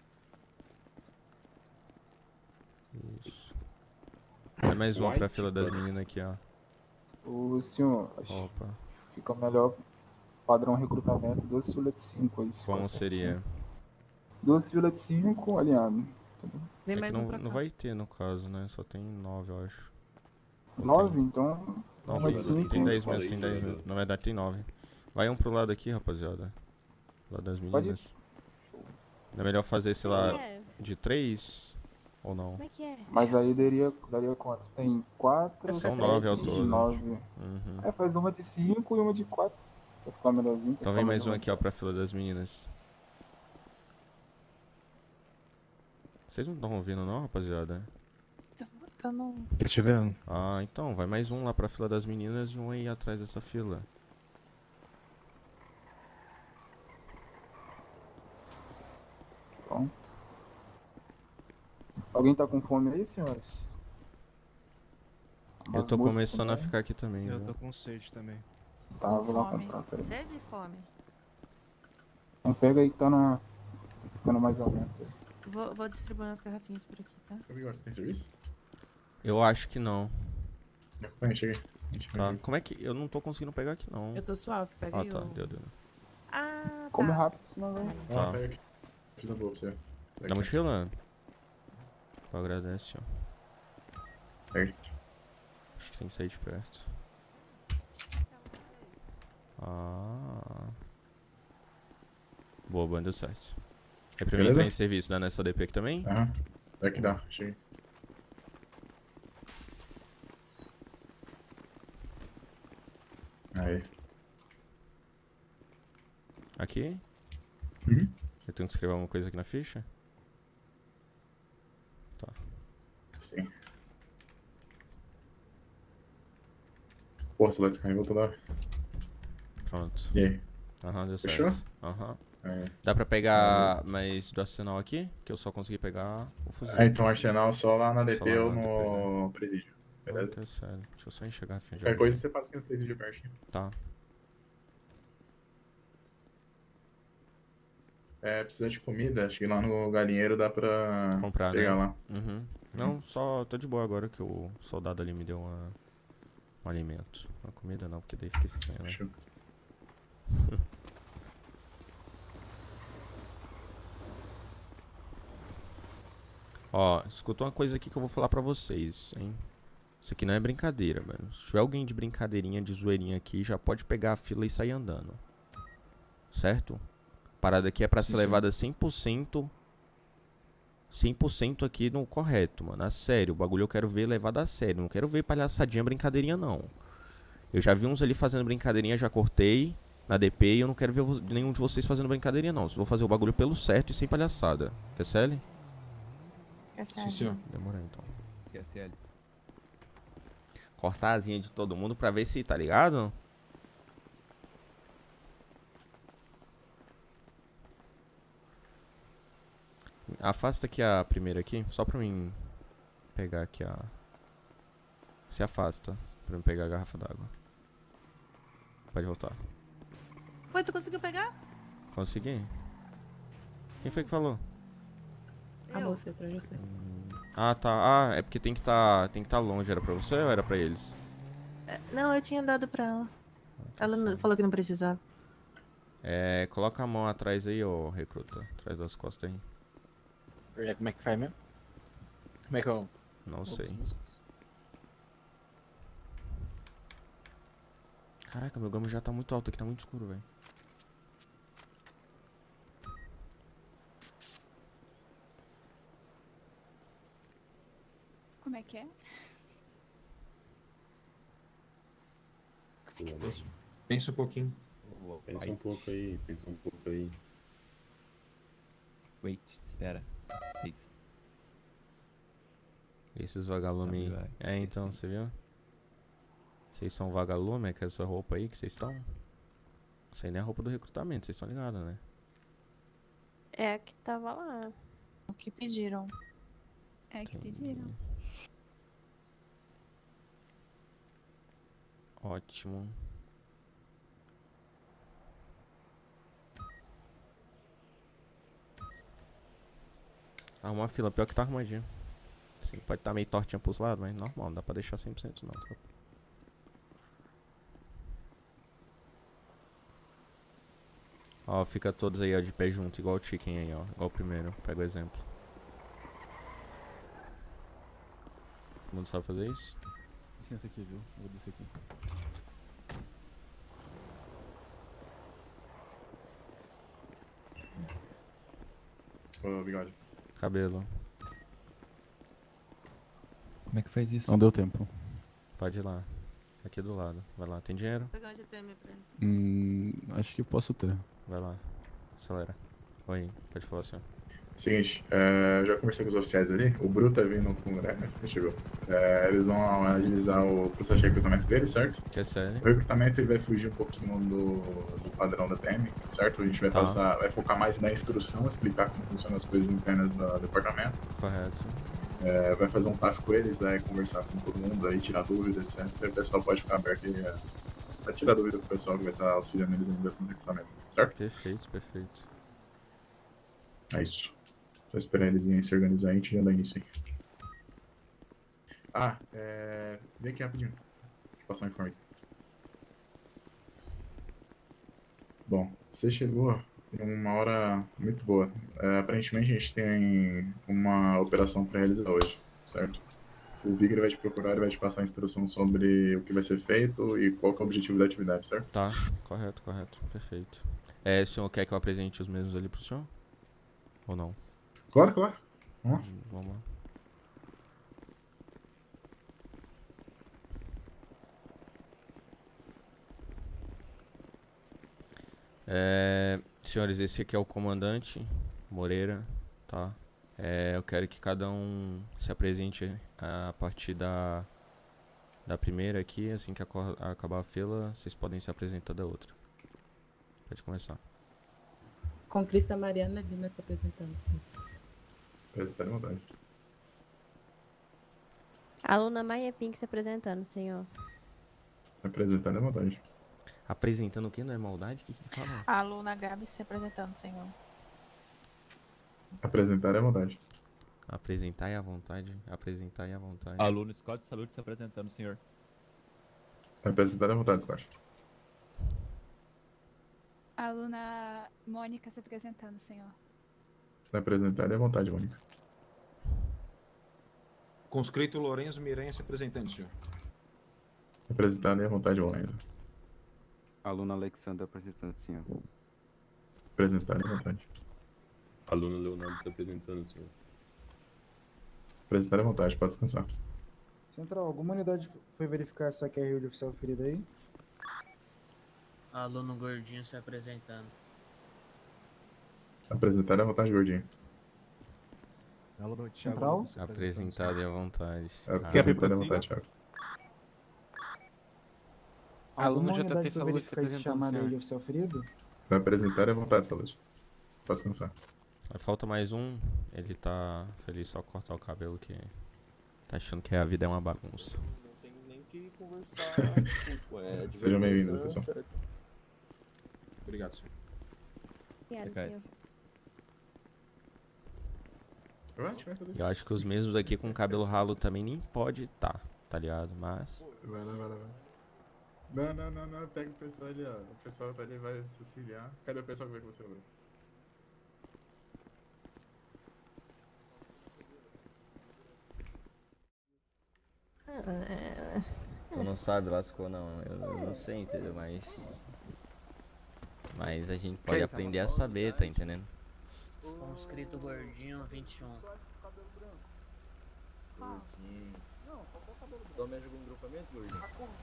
Isso. Vai mais uma pra fila das meninas aqui, ó. Ô, senhor, acho Opa. que fica melhor padrão recrutamento, 2 filas de 5 aí. se Como for seria? certinho. 2 filas de 5 alinhado. Vem É mais que um pra não cá. vai ter no caso, né? Só tem 9, eu acho. 9, então. Não, uma de cinco. tem 10 mesmo, tem 10 mesmo. Na verdade tem 9. Vai um pro lado aqui, rapaziada. Lado das Pode ir. meninas. Não é melhor fazer, sei lá, É. de 3? Ou não? Como é que é? Mas aí daria quantos? Tem 4, São 7, 9 ao todo. 9. Uhum. É, faz uma de 5 e uma de 4. Pra ficar melhorzinho. Então vem mais um aqui, ó, pra fila das meninas. Vocês não estão ouvindo não, rapaziada? Tá no... Tô te vendo. Ah, então, vai mais um lá pra fila das meninas e um aí atrás dessa fila. Pronto. Alguém tá com fome aí, senhores? Eu tô Umas moças começando a também. ficar aqui também, Eu viu? tô com sede também. Tá, vou lá Fome. comprar, peraí. Sede e fome. Então pega aí que tá na... ficando mais ou menos aí. Vou distribuir umas garrafinhas por aqui, tá? Você tem serviço? Eu acho que não. Acompanha, chega aí. A gente Tá, faz isso. como é que... Eu não tô conseguindo pegar aqui não. Eu tô suave, pega Ah, aí tá, o... deu. Ah, Come tá. rápido, senão vai. Ah, Tá. pega aqui. Fiz a boa pra você. Pega Da aqui. mochila? Pô, agradece, ó. Pega aí. Acho que tem que sair de perto. Ah. Boa, deu certo. É pra mim Beleza? entrar em serviço, dá nessa DP aqui também? Aham. É que dá, chega aí. Aí. Aqui? Uhum. Eu tenho que escrever alguma coisa aqui na ficha? Tá. Sim. Pô, você vai descarregar toda hora. Pronto. E aí? Aham, deu Fechou? certo. Aham. É. Dá pra pegar mais do arsenal aqui? Que eu só consegui pegar o fuzil. Ah, então Arsenal só lá na DP Só lá ou na no presídio. Beleza? Ah, que sério. Deixa eu só enxergar a fim de Qualquer água. coisa você passa aqui no presídio pertinho. Tá. É, precisa de comida, acho que lá no galinheiro dá pra Comprar, pegar né? lá. Uhum. Não, só tô de boa agora que o soldado ali me deu um alimento. Uma comida não, porque daí fica estranho, né? Fechou. Ó, escuta uma coisa aqui que eu vou falar pra vocês, hein? Isso aqui não é brincadeira, mano. Se tiver alguém de brincadeirinha, de zoeirinha aqui, já pode pegar a fila e sair andando. Certo? A parada aqui é pra ser levada 100% 100% aqui no correto, mano. A sério, o bagulho eu quero ver levado a sério. Não quero ver palhaçadinha, brincadeirinha, não. Eu já vi uns ali fazendo brincadeirinha, já cortei na DP e eu não quero ver nenhum de vocês fazendo brincadeirinha, não. Vou fazer o bagulho pelo certo e sem palhaçada. QSL? QSL. Sim, senhor. Demorou, então. QSL. Cortar a asinha de todo mundo pra ver se, tá ligado? Afasta aqui a primeira aqui, só pra mim pegar aqui a... Se afasta, pra mim pegar a garrafa d'água. Pode voltar. Foi, tu conseguiu pegar? Consegui. Quem foi que falou? A moça atrás de você. Ah, tá. Ah, é porque tem que tá longe. Era pra você ou era pra eles? Não, eu tinha dado pra ela. Ela falou que não precisava. É, coloca a mão atrás aí, ô recruta. Atrás das costas aí. Como é que faz mesmo? Como é que eu... Não sei. Caraca, meu gama já tá muito alto aqui, tá muito escuro, velho. Como é que é? Pensa um pouquinho. Pensa um pouco aí, pensa um pouco aí. Wait, espera. 6. Esses vagalumes aí. É, então, você viu? Vocês são vagalume, é com essa roupa aí que vocês estão? Isso aí nem é a roupa do recrutamento, vocês estão ligados, né? É a que tava lá. O que pediram. É que pediram. Ótimo. Arruma a fila, pior que tá arrumadinho. Assim, pode estar meio tortinha pros lados, mas normal, não dá pra deixar 100% não. Tá? Ó, fica todos aí, ó, de pé junto, igual o chicken aí, ó. Igual o primeiro, pega o exemplo. Todo mundo sabe fazer isso? Licença aqui, viu? Vou descer aqui. Ô, bigode. Cabelo. Como é que faz isso? Não deu tempo. Pode ir lá. Aqui do lado. Vai lá. Tem dinheiro? Vou pegar um GTM pra ele. Acho que posso ter. Vai lá. Acelera. Oi, pode falar assim. Seguinte, eu já conversei com os oficiais ali. O Bru tá vindo com o Greg, chegou. Eles vão agilizar o processo de recrutamento dele, certo? Que é sério? O recrutamento ele vai fugir um pouquinho do padrão da PM, certo? A gente vai vai focar mais na instrução, explicar como funcionam as coisas internas do departamento. Correto. Vai fazer um TAF com eles, conversar com todo mundo aí, tirar dúvidas, etc. E o pessoal pode ficar aberto aí a tirar dúvida com o pessoal que vai estar auxiliando eles ainda no recrutamento, certo? Perfeito, perfeito. É isso. Só esperar eles irem se organizar e a gente já dá início aí. Vem aqui rapidinho. Deixa eu passar um informe aqui. Bom, você chegou em uma hora muito boa. Aparentemente a gente tem uma operação para realizar hoje, certo? O Vigor vai te procurar e vai te passar a instrução sobre o que vai ser feito e qual que é o objetivo da atividade, certo? Tá, correto, perfeito. O senhor quer que eu apresente os mesmos ali pro senhor? Ou não? Claro. Vamos lá. Senhores, esse aqui é o comandante Moreira, tá? Eu quero que cada um se apresente a partir da primeira aqui, assim que acabar a fila, vocês podem se apresentar da outra. Pode começar. Com Crista Mariana Lima se apresentando, senhor. Apresentar à vontade. Aluna Maia Pink se apresentando, senhor. Apresentar à vontade. Apresentando o que? Não é maldade? O que que fala? A aluna Gabi se apresentando, senhor. Apresentar à vontade. Apresentar à vontade. Apresentar à vontade. Aluno Scott Salute se apresentando, senhor. Apresentar à vontade, Scott. A aluna Mônica se apresentando, senhor. Apresentar à vontade, Mônica. Conscrito Lourenço Miranha se apresentando, senhor. Apresentar à vontade, Mônica. Aluno Alexandre apresentando, senhor. Apresentar à vontade. Aluno Leonardo se apresentando, senhor. Apresentar à vontade, pode descansar. Central, alguma unidade foi verificar essa QRU de oficial ferido aí? Aluno gordinho se apresentando. Apresentar à vontade, gordinho. Aluno Central? Apresentado à vontade. Apresentar à vontade, Thiago. Alguma Aluno unidade JT foi Saúde se verificar esse apresentando, chamado aí senhor. de oficial ferido? Vai apresentar à vontade, saúde. Pode descansar. Falta mais um. Ele tá feliz só cortar o cabelo que tá achando que a vida é uma bagunça. Não tem nem que conversar. Tipo, Sejam bem-vindos, diversão, pessoal. certo? Obrigado, senhor. Obrigada, senhor. Eu acho que os mesmos aqui com cabelo ralo também nem pode tá ligado? Mas. Vai lá. Não. Pega o pessoal ali, ó. O pessoal tá ali, vai se auxiliar. Cadê o pessoal que veio com você, Bruno? Tu não sabe, lascou não. Eu não sei, entendeu? Mas a gente pode aprender a saber, tá entendendo? Conscrito gordinho 21. Tome algum grupamento, gordinho?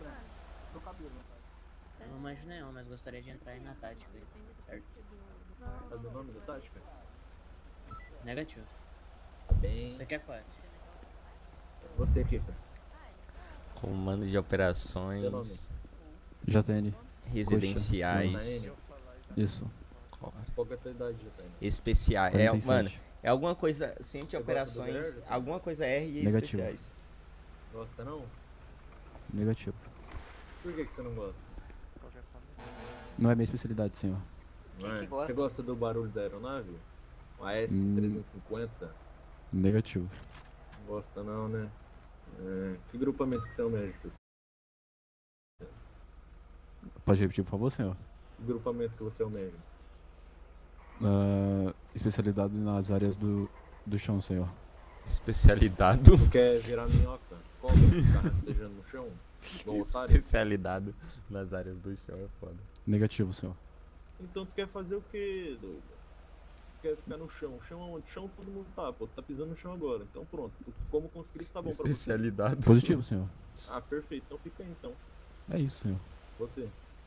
Eu não manjo nenhum, mas gostaria de entrar aí na tática, certo? Sabe o nome da tática? Negativo. Tá bem. Você quer quais? Você, Kiffer. Comando de operações JN. residenciais. Isso. Qual que é a tua idade, JN? Especiais. 47. Mano, é alguma coisa. Ciente de Você gosta do operações. verde? Alguma coisa R e Negativo. especiais. Gosta não? Negativo. Por que você não gosta? Não é minha especialidade, senhor. Não é? Você gosta do barulho da aeronave? O AS-350? Negativo. Não gosta não, né? Que grupamento que você almeja? Pode repetir, por favor, senhor? Que grupamento que você almeja? Especialidade nas áreas do chão, senhor. Especialidade? Tu quer virar minhoca? Cobra, ficar rastejando no chão? Igual um otário? Especialidade nas áreas do chão é foda. Negativo, senhor. Então tu quer fazer o que, doido? Tu quer ficar no chão? Chão aonde? Chão todo mundo tá, pô. Tu tá pisando no chão agora. Então pronto. Tu, como conscrito tá bom pra você. Especialidade. Positivo, senhor. Ah, perfeito. Então fica aí, então. É isso, senhor. Você.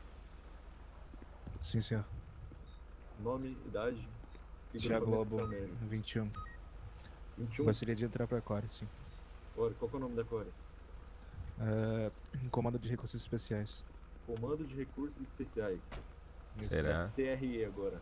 Sim, senhor. Nome, idade? Que Thiago grupamento Lobo, que você almeja? 21. 21? Gostaria de entrar pra Core, sim. Core, qual que é o nome da Core? Comando de Recursos Especiais. Comando de Recursos Especiais. Isso Será? é CRE agora.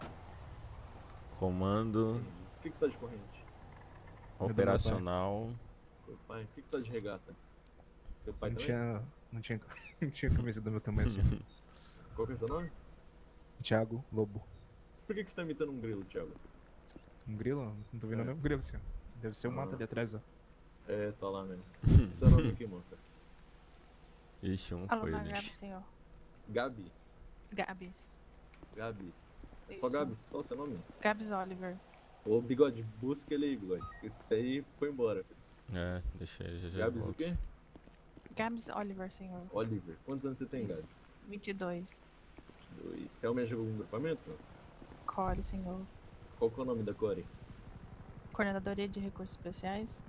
Comando Por que você tá de corrente? operacional. Teu pai? Por que tá de regata? Teu pai Não também? não tinha camisa do meu tamanho assim. Qual que é o seu nome? Thiago Lobo. Por que você tá imitando um grilo, Thiago? Um grilo? Não tô vendo nenhum grilo, senhor. Deve ser um mato ali atrás, ó. É, tá lá mesmo. Seu nome aqui, moça? Ixi, foi Aluna lixo. Gabi, senhor. Gabi? Gabs. Gabs. É só Isso. Gabs? Só o seu nome? Gabs Oliver. Ô, Bigode, busca ele aí, Bigode. Esse aí foi embora. É, deixa ele, já Gabs o volto. quê? Gabs Oliver, senhor. Oliver. Quantos anos você tem, Isso. Gabs? 22. 22. Você almeja algum grupamento? Core, senhor. Qual que é o nome da Core? Coordenadoria de Recursos Especiais.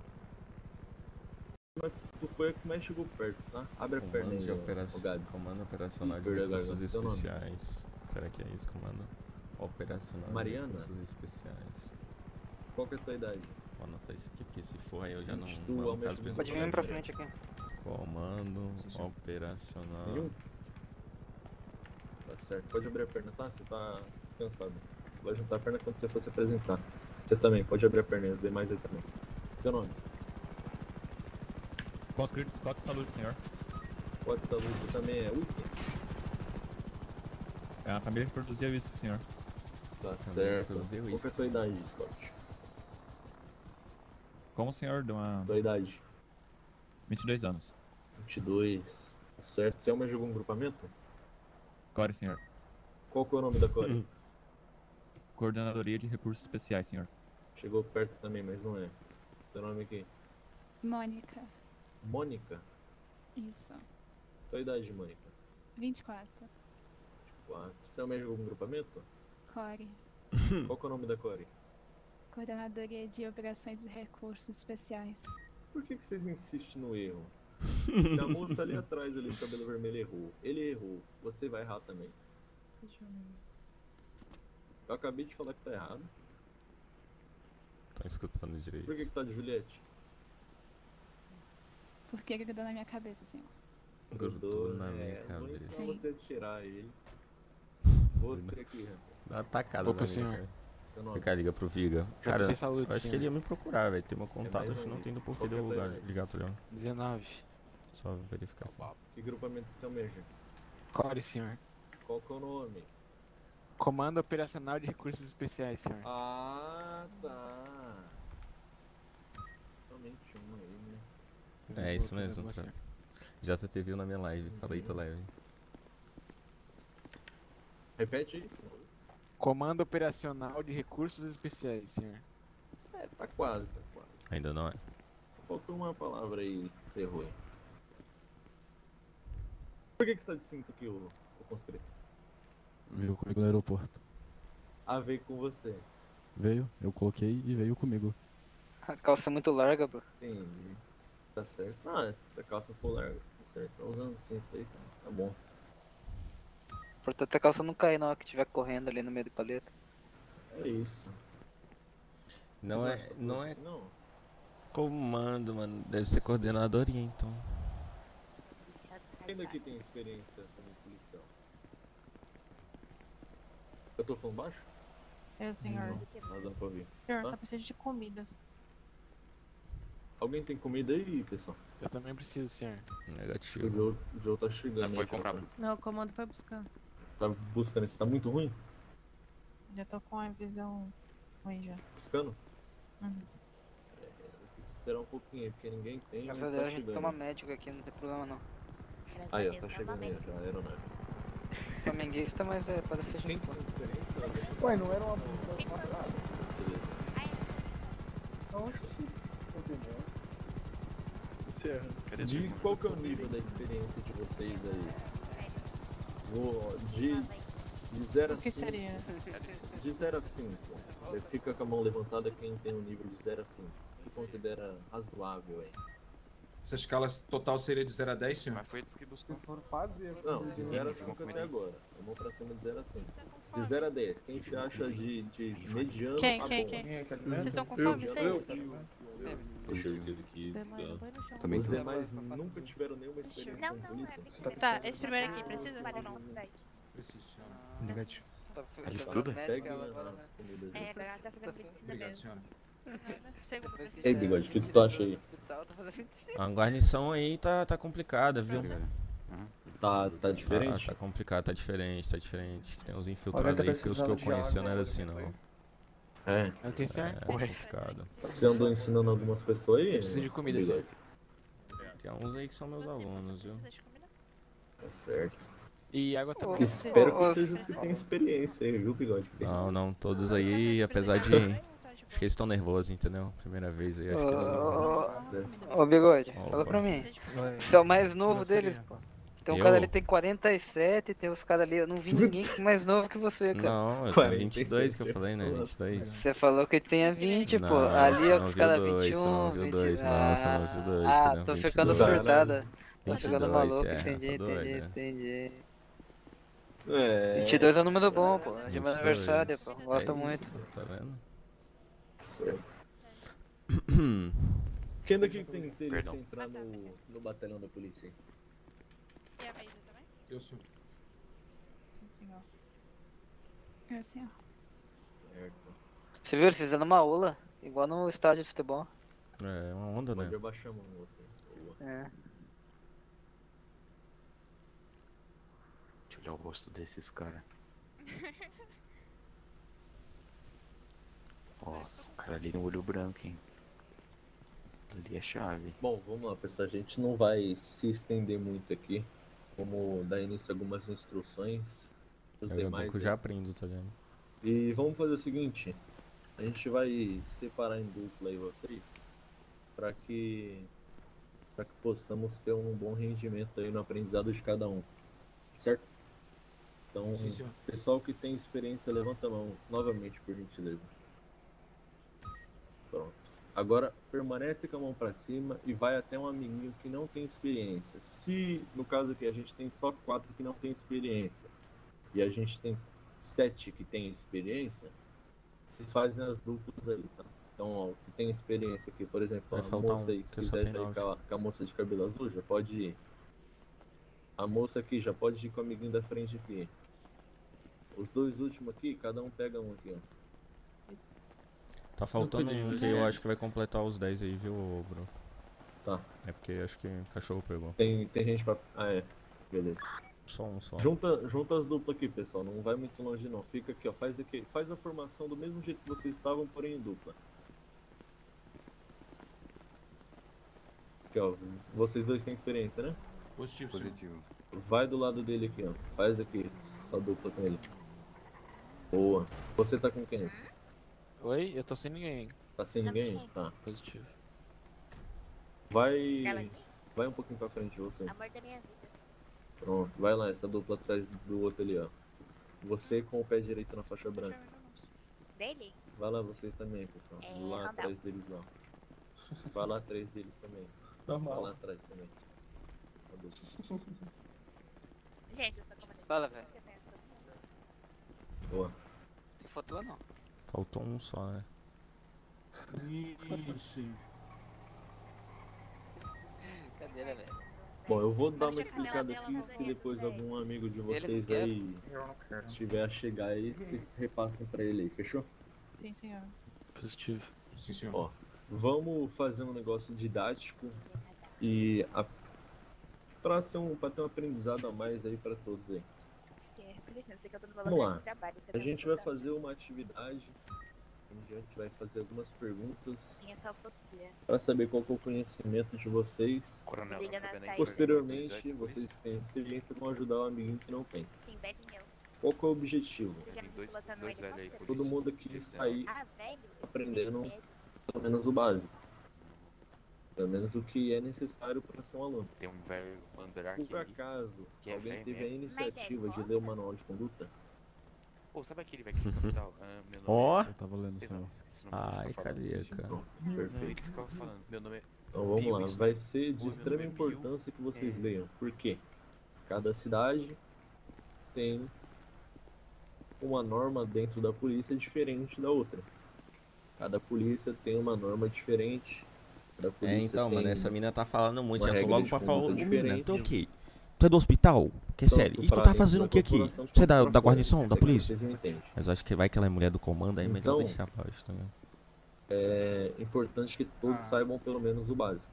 Tu foi a que mais chegou perto, tá? Abre a perna Comando aí, de ô operação. Gabs. Comando operacional de Perda, recursos Gabs, seu nome? especiais. Será que é isso, comando? Operacional Mariana? de recursos especiais. Qual que é a tua idade? Vou anotar isso aqui, porque se for aí eu já não. Tu não almeja caso algum bem. grupamento? pra frente aqui. Comando senhor. operacional. Nenhum? Tá certo. Pode abrir a perna, tá? Você tá descansado. Vai juntar a perna quando você for se apresentar. Você também, pode abrir a perna e os demais aí também. Seu nome? Conscrito Scott Saúde, senhor. Scott Saúde, você também é whisky? A família que produzia isso, senhor. Tá certo. Qual que é a tua idade, Scott? Como, senhor? De uma... Tua idade? 22 anos. 22. Tá certo. Você almeja algum grupamento? Core, senhor. Qual que é o nome da Core? Coordenadoria de Recursos Especiais, senhor. Chegou perto também, mas não é. Seu nome aqui? Mônica. Mônica? Isso. Tua idade, Mônica? 24. 4. Você almeja algum grupamento? Core. Qual que é o nome da Core? Coordenadoria de Operações e Recursos Especiais. Por que vocês insistem no erro? Se a moça ali atrás, ali, de cabelo vermelho, errou, ele errou, você vai errar também. Deixa eu ver. Eu acabei de falar que tá errado. Tá escutando direito. Por que tá de Juliette? Porque ele grudou na minha cabeça, senhor. Grudou na minha Vou cabeça. ensinar você a tirar ele. Você aqui, rapaz. Dá uma tacada Opa, na senhor. minha cara. Seu nome? Fica, liga pro Viga. Já Cara, tem saúde, eu acho que senhor. ele ia me procurar, velho. Tem meu contato, mais acho que um não tem do porquê Qual de que é eu a lugar, pergunta? ligar pro Leão. 19. Só verificar aqui. Que grupamento que você almeja? Core, senhor. Qual que é o nome? Comando Operacional de Recursos Especiais, senhor. Ah, tá. Somente um aí, né? É isso mesmo, Tran. JT viu na minha live. Falei, tô leve. Repete aí. Comando Operacional de Recursos Especiais, senhor. É, tá quase, tá quase. Ainda não é. Faltou uma palavra aí que você errou. Por que você tá de cinto aqui, o conscrito? Veio comigo no aeroporto. Ah, veio com você. Veio, eu coloquei e veio comigo. A calça é muito larga, bro. Entendi. Tá certo. Ah, se a calça for larga, tá certo. Tá usando cinto aí, tá bom. Importante a calça não cair na hora que estiver correndo ali no meio de paleta. É isso. Não é, Mas não é Não. comando, mano. Deve ser coordenadoria, então. Quem daqui tem experiência como policial? Eu tô falando baixo? É, senhor. Não dá pra ouvir. Senhor, Tá? só preciso de comidas. Alguém tem comida aí, pessoal? Eu também preciso, senhor. Negativo. O Joe tá chegando. Já foi aí, comprar. cara. Não, o comando foi buscar. Tá buscando isso, tá muito ruim? Já tô com a visão ruim já. Buscando? Uhum. Tem que esperar um pouquinho aí, porque ninguém tem. Graças mas a Deus tá a gente chegando. toma médico aqui, não tem problema não. Aí, ó, tá chegando aí, já era, né? Flamenguista, mas pode ser gente. Ué, não era uma posição passada? De qual que é o nível da experiência de vocês aí? De 0 a 5. O que seria? De 0 a 5. Fica com a mão levantada quem tem um nível de 0 a 5. Se considera razoável aí. Essa escala total seria de 0 a 10, senhor? Mas foi isso que buscou. Se for fazer. Não, de 0 a 5 até agora. Vamos pra cima de 0 a 5. De 0 a 10, quem se acha de mediano Quem? a Quem? bom? Quem? Vocês estão com fome, vocês? Também Os tô. demais nunca tiveram nenhuma experiência com polícia? Tá, esse primeiro aqui precisa ou não? Preciso, senhor. Negativo. Ele estuda? Pegue ela as agora, né? comidas. É, agora ela tá fazendo medicina Obrigado, mesmo. senhora. Ei, Bigode, o que tu acha aí? A guarnição aí tá complicada, viu? Tá diferente? Tá complicado, tá diferente. Tem uns infiltrados aí que os que eu conheci não era assim, não. É. É o que, senhor? É complicado. Você andou ensinando algumas pessoas aí? Eu preciso de comida, senhor. Tem uns aí que são meus alunos, viu? Tá certo. E água também. Espero que sejam os que têm experiência aí, viu, Bigode? Não, todos aí, apesar de... Acho que eles estão nervosos, entendeu? Primeira vez aí, acho que eles estão... Ô, Bigode, Ó, fala pra posso- mim. Você é o mais novo deles, pô. Tem um cara Eu? ali que tem 47, tem os caras ali, eu não vi ninguém mais novo que você, cara. Não, eu tenho 22 que eu falei, né? 22. Você falou que ele tinha 20, pô. Não, Ali você é não os viu caras dois, 21, você não viu 20. dois, não, você não viu dois, Ah, entendeu? tô ficando 22. surtada. Tô ficando 22, maluco, é, entendi, tá doido, é. entendi. É. 22 é um número bom, pô. É de meu 22, aniversário, pô. Gosto é muito. isso, Tá vendo? Certo. Quem daqui tem interesse em entrar no batalhão da polícia? Eu sou. Senhor. É, senhor. Certo. Você viu, eles fizeram uma aula, igual no estádio de futebol. É uma onda, né? Pode abaixar a mão no outro. É. Deixa eu olhar o rosto desses caras. Ó, o cara ali no olho branco, hein? Ali é chave. Bom, vamos lá, pessoal. A gente não vai se estender muito aqui. Vamos dar início a algumas instruções pros Daqui a demais. pouco eu já aprendo, tá ligado? E vamos fazer o seguinte. A gente vai separar em dupla aí vocês para que possamos ter um bom rendimento aí no aprendizado de cada um. Certo? Então, Sim, senhor. pessoal que tem experiência, levanta a mão novamente, por gentileza. Pronto. Agora, permanece com a mão pra cima e vai até um amiguinho que não tem experiência. Se, no caso aqui, a gente tem só 4 que não tem experiência e a gente tem 7 que tem experiência, vocês fazem as duplas aí, tá? Então, ó, o que tem experiência aqui, por exemplo, Vai a faltar moça um, aí, se que só quiser tem já ir 9. com a moça de cabelo azul, já pode ir. A moça aqui já pode ir com o amiguinho da frente aqui. Os 2 últimos aqui, cada um pega um aqui, ó. Tá faltando podia, um que eu acho que vai completar os 10 aí, viu, Bruno? Tá. É porque acho que o cachorro pegou. Tem gente pra... Ah, é. Beleza. Só um só. Junta as duplas aqui, pessoal. Não vai muito longe, não. Fica aqui, ó. Faz aqui. Faz a formação do mesmo jeito que vocês estavam, porém em dupla. Aqui, ó. Vocês dois têm experiência, né? Positivo, senhor. Vai do lado dele aqui, ó. Faz aqui essa dupla com ele. Boa. Você tá com quem? Oi, eu tô sem ninguém. Tá sem ninguém? Tá. Positivo. Vai um pouquinho pra frente, você. Amor da minha vida. Pronto. Vai lá, essa dupla atrás do outro ali, ó. Você com o pé direito na faixa branca. Dele? Vai lá, vocês também, pessoal. Lá Randall. atrás deles lá. Vai lá atrás deles também. Normal. Vai lá atrás também. A dupla. Gente, eu sou comandante. Fala, velho. Você pensa todo mundo. Boa. Se for tua, não. Faltou um só, né? Ixi. Cadê, né, velho? Bom, eu vou dar uma explicada aqui, se depois algum amigo de vocês quer. aí estiver a chegar aí, vocês repassem pra ele aí, fechou? Sim, senhor. Positivo. Sim, senhor. Ó, vamos fazer um negócio didático e pra ter um aprendizado a mais aí pra todos aí. Sim, com licença, que eu tô no Vamos valor lá. de trabalho. A gente vai fazer uma atividade onde a gente vai fazer algumas perguntas Sim, é só postura. para saber qual que é o conhecimento de vocês. Coronel, Brilha tá na sabendo aí? saída. Posteriormente, vocês que têm experiência vão ajudar o amiguinho que não tem. Sim, bad meu. Qual que é o objetivo? Você já me Dois botou no velhos aí, helicóptero? por Todo isso. mundo aqui Esse sair Ah, velho? aprendendo pelo menos o básico. Pelo menos o que é necessário para ser um aluno. Tem um velho Mandrake Por ali. acaso, que é alguém velho teve a mesmo. iniciativa de ler o manual de conduta? Pô, sabe aquele velho que fica no tal? Meu nome Ó. é... Eu tava lendo Sei só. lá, esqueci o nome que Ai, fica falando. carica. Não, Perfeito. ele que ficava falando. Meu nome é... Então vamos lá, Bill, vai ser de Pô, meu extrema nome é Bill. importância que vocês leiam. Por quê? Cada cidade tem uma norma dentro da polícia diferente da outra. Cada polícia tem uma norma diferente. Cada polícia Então, tem mano, essa mina tá falando muito. uma Já tô regra logo de pra falar. Ô, conduta mina, diferente. tu o quê? Tu é do hospital? Que é Tanto sério? E tu pra tá dentro fazendo da o que aqui? corporação Você é quanto da pra fora. guarnição, da Isso aqui polícia? vocês não entendem. Mas eu acho que vai que ela é mulher do comando, aí melhor Então, deixar abaixo, tá ligado? É importante que todos saibam pelo menos o básico.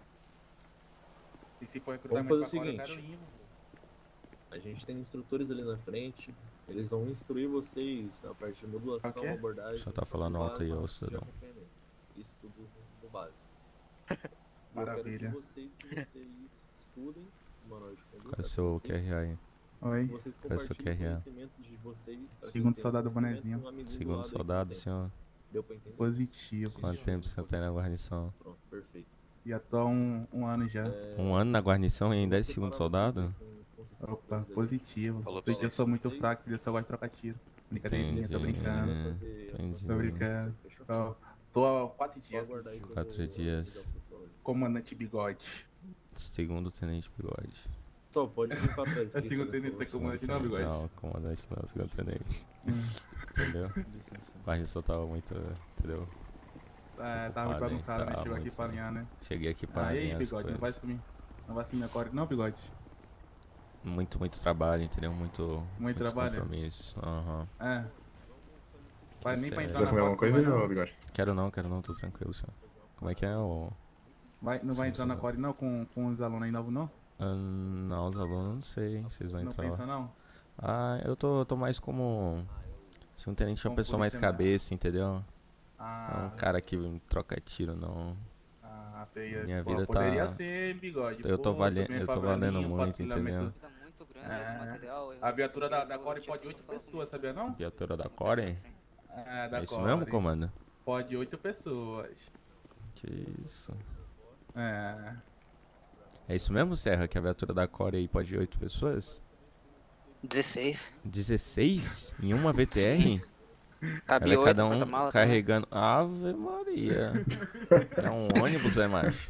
E se for Vamos recrutamento fazer o pra fora, eu seguinte. quero ir, A gente tem instrutores ali na frente. Eles vão instruir vocês na parte de modulação, Ok. abordagem. Só tá falando básico, alto aí, ô de cidadão. acompanhamento. Isso tudo no básico. Eu Maravilha. quero de vocês que vocês estudem o manual de conduta. Qual é o seu QRA aí? Oi. Vocês Qual é o seu compartilhem o QRA? conhecimento de vocês. pra Segundo quem tem soldado conhecimento, bonezinho. um amiguinho do Segundo lado aí que soldado, tem. senhor. Deu pra entender? Positivo. Quanto tempo você tem na guarnição? Pronto, perfeito. Já tô há um ano já. Um ano na guarnição e ainda é segundo soldado? Opa, positivo. Falou pra Porque eu sou muito fraco, eu só gosto de trocar tiro. Brincadeirinha, tô brincando. Entendi. Tô brincando. Tô há 4 dias. 4 dias. Comandante Bigode. Segundo tenente Bigode. Só pode vir pra trás. É segundo tenente, não é comandante não, Bigode? Não, comandante não, segundo tenente. Entendeu? A guarnição tava muito, entendeu? É, tava muito bagunçado, né? Chegou aqui pra alinhar, né? Cheguei aqui pra Aí, alinhar as Bigode, não vai coisas. sumir. Não vai sumir agora, não, Bigode? Muito trabalho, entendeu? Muito trabalho? compromisso. Aham. É. Vai nem pra entrar Quer na comer alguma quadra, coisa, vai não. ô Bigode? Quero não, tô tranquilo, senhor. Como é que é o... Não vai entrar na quadra não com os alunos aí novos, não? Não, os alunos não sei, vocês vão Não entrar pensa, lá. não? Ah, eu tô mais como... Se um tenente é uma Como pessoa mais polícia, né? cabeça, entendeu? Ah. Não é um cara que troca tiro, não. Ah, feia. Minha Pô, vida poderia tá... ser, Bigode. Eu tô Pô, valendo, você vem eu tô favelinha, valendo muito, entendeu? parcelamento. A viatura da Core pode 8 pessoas, sabia não? Viatura da Core? É, da É isso Core. mesmo, comando? Pode 8 pessoas. Que isso. É. É isso mesmo, Serra, que a viatura da Core aí pode ir 8 pessoas? 16. 16? Em uma VTR? Cabe Ela é 8 cada no um porta-mala carregando. Ave Maria. É um ônibus, é macho?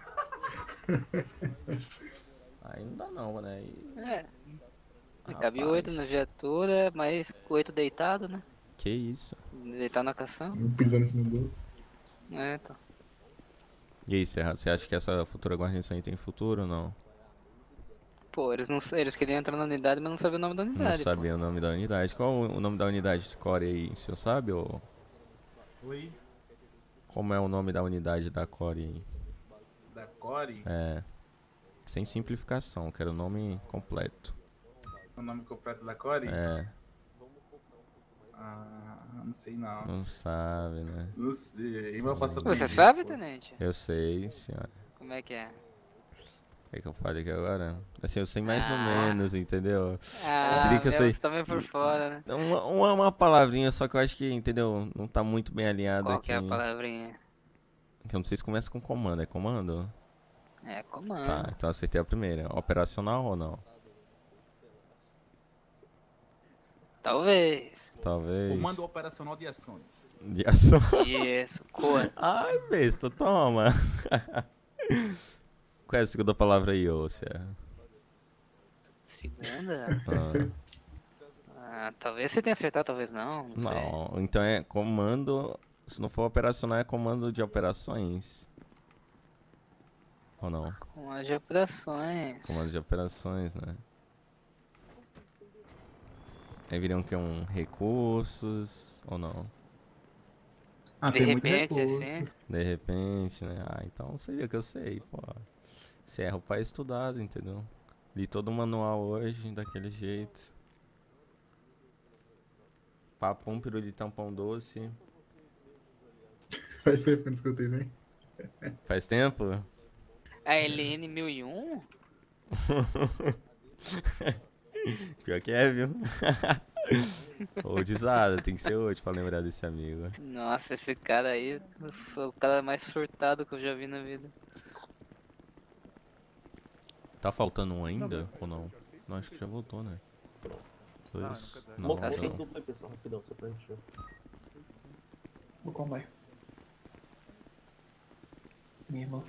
Aí não dá não, né? É. Cabe 8 na viatura, mais 8 deitado, né? Que isso? Deitado na cação. Um pisando em cima do outro. É, então. E aí, Serra, você acha que essa futura guarnição aí tem futuro ou não? Pô, eles queriam entrar na unidade, mas não sabiam o nome da Não unidade. sabia o nome da unidade. Qual o nome da unidade de Core aí? O senhor sabe ou... Oi? Como é o nome da unidade da Core aí? Da Core? É. Sem simplificação, quero o nome completo. O nome completo da Core? É. Ah, não sei não. Não sabe, né? Não sei. Eu posso Você sabe, tenente? Eu sei, senhora. Como é que é? É que eu falei aqui agora? Assim, eu sei mais ou menos, entendeu? Ah, Queria que eu sei. você tá meio por fora, né? Uma palavrinha, só que eu acho que, entendeu? Não tá muito bem alinhado Qual aqui. que é a palavrinha? Que eu não sei se começa com comando. É comando? É, comando. Tá, então eu acertei a primeira. Operacional ou não? Talvez. Talvez. Comando Operacional de Ações. De ação. Isso, cor. Ai, besta, toma. Qual é a segunda palavra aí, ô Serra? Segunda? Ah. Talvez você tenha acertado, talvez não. Não, sei. Não, então é comando. Se não for operacional, é comando de operações. Ou não? Comando de operações. Comando de operações, né? Aí viriam que recursos ou não? Ah, De tem muito repente, recurso. assim. De repente, né? Ah, então seria que eu sei, pô. Serra o pai estudado, entendeu? Li todo o manual hoje, daquele jeito. Papum, pirulitão, pão doce. Faz tempo que eu não escutei isso aí. Faz tempo? A LN 1001? Pior que é, viu? Oldizada, tem que ser hoje pra lembrar desse amigo. Nossa, esse cara aí, eu sou o cara mais surtado que eu já vi na vida. Tá faltando um ainda ou não? Não, acho que já voltou, né? Dois. Não, Monta não. essa dupla aí, pessoal, rapidão, só pra gente. Vou comer. Minha irmã.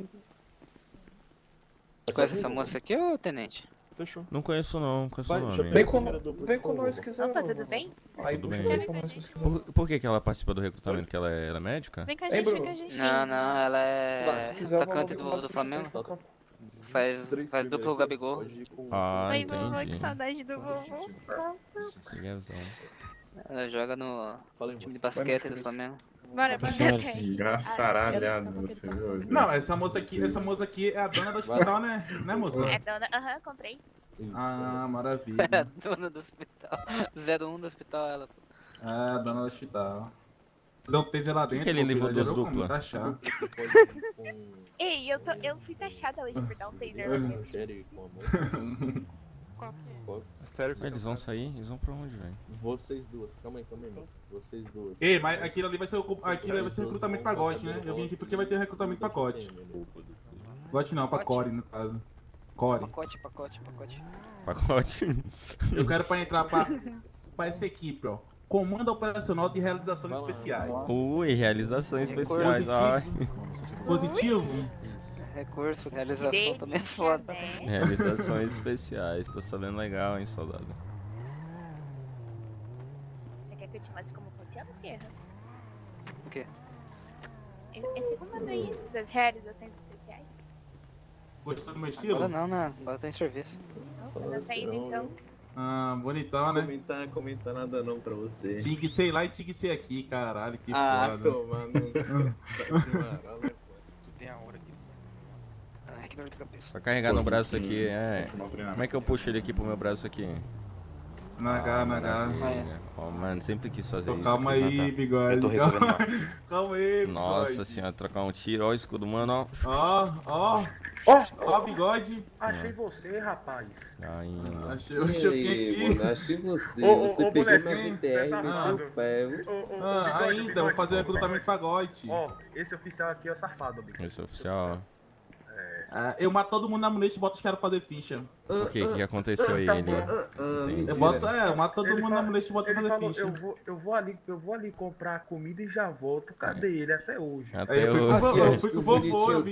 Conhece essa moça aqui, ô tenente? Fechou. Não conheço não, conheço Vai, não. deixa eu amigo. Vem com nós se quiser. Opa, tudo bem? Aí Tudo puxa bem. aí com nós se quiser. Por que ela participa do recrutamento? Que ela é médica? Vem com a Ei, gente, Bruno. vem com a gente. Não, não, ela Vai, é se quiser, atacante vamos do lá, Flamengo. puxa aí. Faz duplo Gabigol. Ah, Oi, vovô, entendi. que saudade do vovô. Miguelzão. Ela joga no time de basquete do Flamengo. Bora, bora. Engraçaralhado você, viu? Não, essa moça aqui é a dona do hospital, né? Né, moça? É dona, aham, comprei. Ah, É a maravilha. dona do hospital. 01 do hospital, ela. Ah, dona do hospital. Não tem lá dentro. que ele meu filho, levou duas já viu como duplas? tá chato. Ei, eu fui taxada hoje por dar um taser lá dentro. Sério? Eles vão sair? Eles vão pra onde, velho? Vocês duas, calma aí, moça. Vocês duas. Ei, mas aquilo ali vai ser recrutamento pacote, né? Eu vim aqui porque vai ter recrutamento pacote. Pacote não, pacore no caso. Core. Pacote. Pacote. Eu quero pra entrar pra essa equipe, ó. Comando Operacional de Realizações Especiais. Ui, realizações especiais. Ai. Positivo? Recurso, realização também é foda. Realizações especiais. Tô sabendo legal, hein, soldado. Você quer que eu te mostre como funciona, Sierra? O quê? Esse comando aí, das realizações especiais. Gostou do meu estilo? Agora não, né? Agora tô em serviço. Tá na saída, então. Ah, bonitão, né? Comentar nada não pra você. Tinha que ser lá e tinha que ser aqui, caralho, que Ah, foda. tomando. Tu tem a hora aqui. Ai, que dor de cabeça. Só carregar no braço aqui, Como é que eu puxo ele aqui pro meu braço aqui? Na H. Maravilha. Ó, mano, sempre quis fazer isso. Calma aqui, aí, tá? bigode. Eu tô resolvendo lá. Calma aí, Nossa bigode. senhora, trocar um tiro, ó o escudo, mano, Ó, bigode. Achei você, rapaz. Ainda. Achei aqui. Mano, achei você. Ô, Você ô, pegou minha bonequinho, VTR e você tá meteu o safado. pé, viu? Ainda, vou fazer recrutamento pagote. Ó, esse oficial aqui é o safado, bicho. Esse oficial. É. Eu mato todo mundo na muleta e boto os caras pra fazer ficha. O que aconteceu aí, ele? Eu mato todo mundo na muleta e boto pra fazer ficha. Eu vou ali comprar comida e já volto. Cadê ele até hoje? Eu fui com o vovô,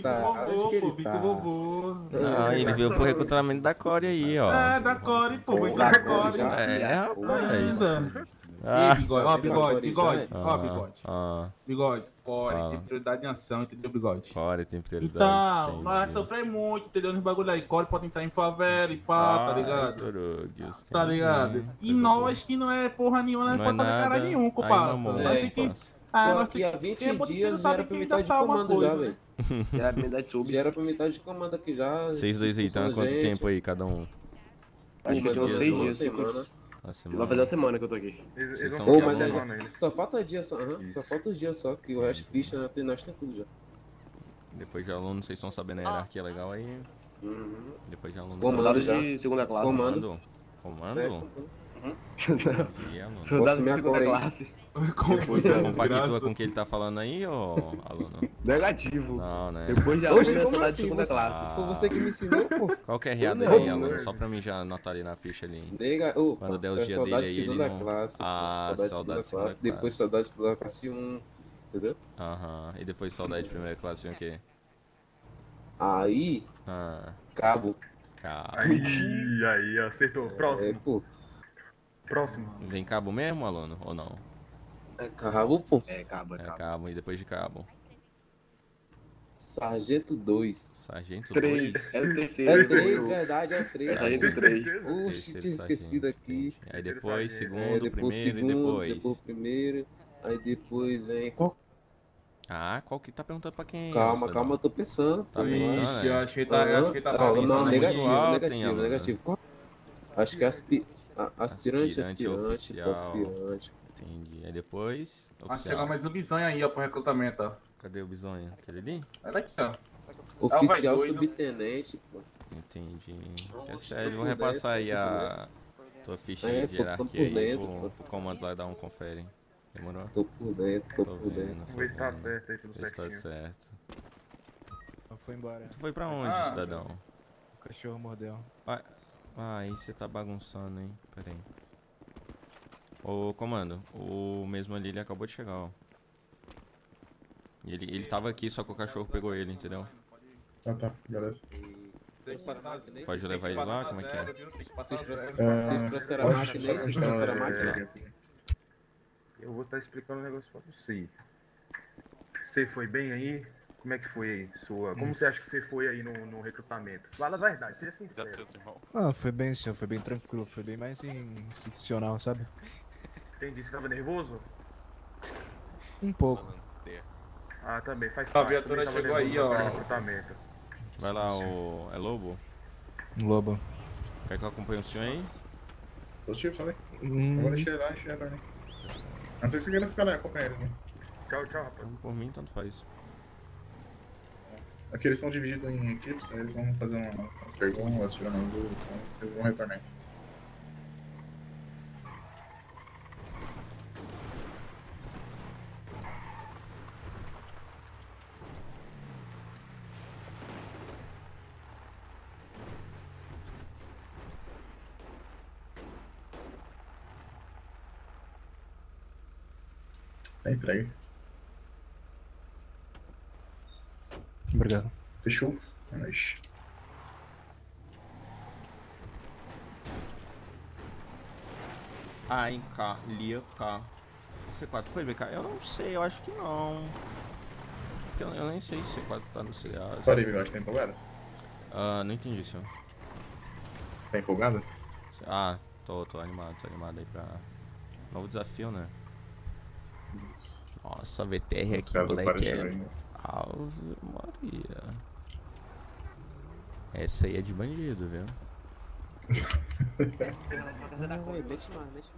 Ah, ele veio pro recrutamento da Core aí, ó. Da Core, pô, vou entrar na Core. Rapaz. Bigode. Bigode, Core, tem prioridade em ação, entendeu, Bigode? Core tem prioridade. Então, vai sofrer muito, entendeu? Nos bagulho aí. Core pode entrar em favela e pá, tá ligado? Tá ligado? E nós que não é porra nenhuma, não pode fazer cara nenhum, compadre. Tô aqui há 20 dias, já era pra metade de comando já, velho. Já era pra metade de comando aqui já. Vocês dois aí, tá há quanto tempo aí, cada um? Acho que deu 6 dias. Vai fazer uma semana que eu tô aqui. Só falta dia só, só falta os dias só, que o resto ficha, nós tem tudo já. Depois de aluno, vocês estão sabendo a hierarquia legal aí. Depois de aluno. Comando de segunda classe. Comando? Soldado de segunda classe. Compactua com o que ele tá falando aí, ô aluno? Negativo. Não, né? Depois de aluno, é soldado de segunda classe. Foi você que me ensinou, pô. Qual que é a RA dele aí, aluno? Só pra mim já anotar ali na ficha ali. Quando der os dias dele aí, ele não... Soldado de segunda classe. Depois soldado de segunda classe 1, entendeu? E depois soldado de primeira classe vem o quê? Aí... Cabo. Aí, acertou. Próximo. Pô. Próximo. Vem cabo mesmo, aluno? Ou não? É cabo, pô. É cabo. Cabo. E depois de cabo? Sargento 2. Sargento 3. 2? É o terceiro. É 3, verdade, é 3. É Sargento 3. Oxi, tinha esquecido aqui. Aí depois segundo, primeiro e depois? Depois primeiro. Aí depois vem... Qual que tá perguntando pra quem? Calma, eu tô pensando. Tá pensando, eu acho que ele tá falando. Não, negativo. Acho que é aspirante, aspirante. Entendi. Aí depois... Vai chegar mais um bisonho aí, ó, pro recrutamento, ó. Cadê o bisonho? Aquele ali? É daqui, ó. Oficial subtenente, pô. Entendi. É sério, vou repassar aí a tua ficha de hierarquia aí pro comando lá dar um confere. Demorou? Tô por dentro. Vamos ver se tá certo aí, tudo certinho. Tá certo. Foi embora. Tu foi pra onde, cidadão? O cachorro mordeu. Aí você tá bagunçando, hein? Pera aí. Ô, comando, o mesmo ali, ele acabou de chegar, ó. Ele tava aqui, só que o cachorro pegou ele, entendeu? Tá, beleza. Pode levar ele lá? Como é que é? Vocês trouxeram a máquina? Eu vou estar explicando um negócio pra você. Você foi bem aí? Como é que foi aí? Como você acha que você foi aí no recrutamento? Fala a verdade, seja sincero. Foi bem, senhor. Foi bem tranquilo. Foi bem mais institucional, sabe? Entendi. Você tava nervoso? Um pouco. Também. Faz parte. A viatura chegou aí, ó. Vai lá, o... É Lobo? Lobo. Quer que eu acompanhe o senhor aí? Positivo, só daí. Eu vou deixar ele lá, encher a torneira. A não ser que você queira ficar lá, acompanha eles, né? Tchau, rapaz. Por mim, tanto faz. Aqui eles estão divididos em equipes, eles vão fazer umas perguntas, tirando as dúvidas, então eles vão retornar. Tá entregue. Obrigado. Fechou? É nóis. Liaca. C4 foi BK? Eu não sei, eu acho que não. Eu nem sei se C4 tá no CA. Parei, Bigode, tá empolgado? Não entendi, senhor. Tá empolgado? Tô animado aí pra novo desafio, né? Nossa, VTR aqui, moleque, Ave Maria. Essa aí é de bandido, viu? Mete mais.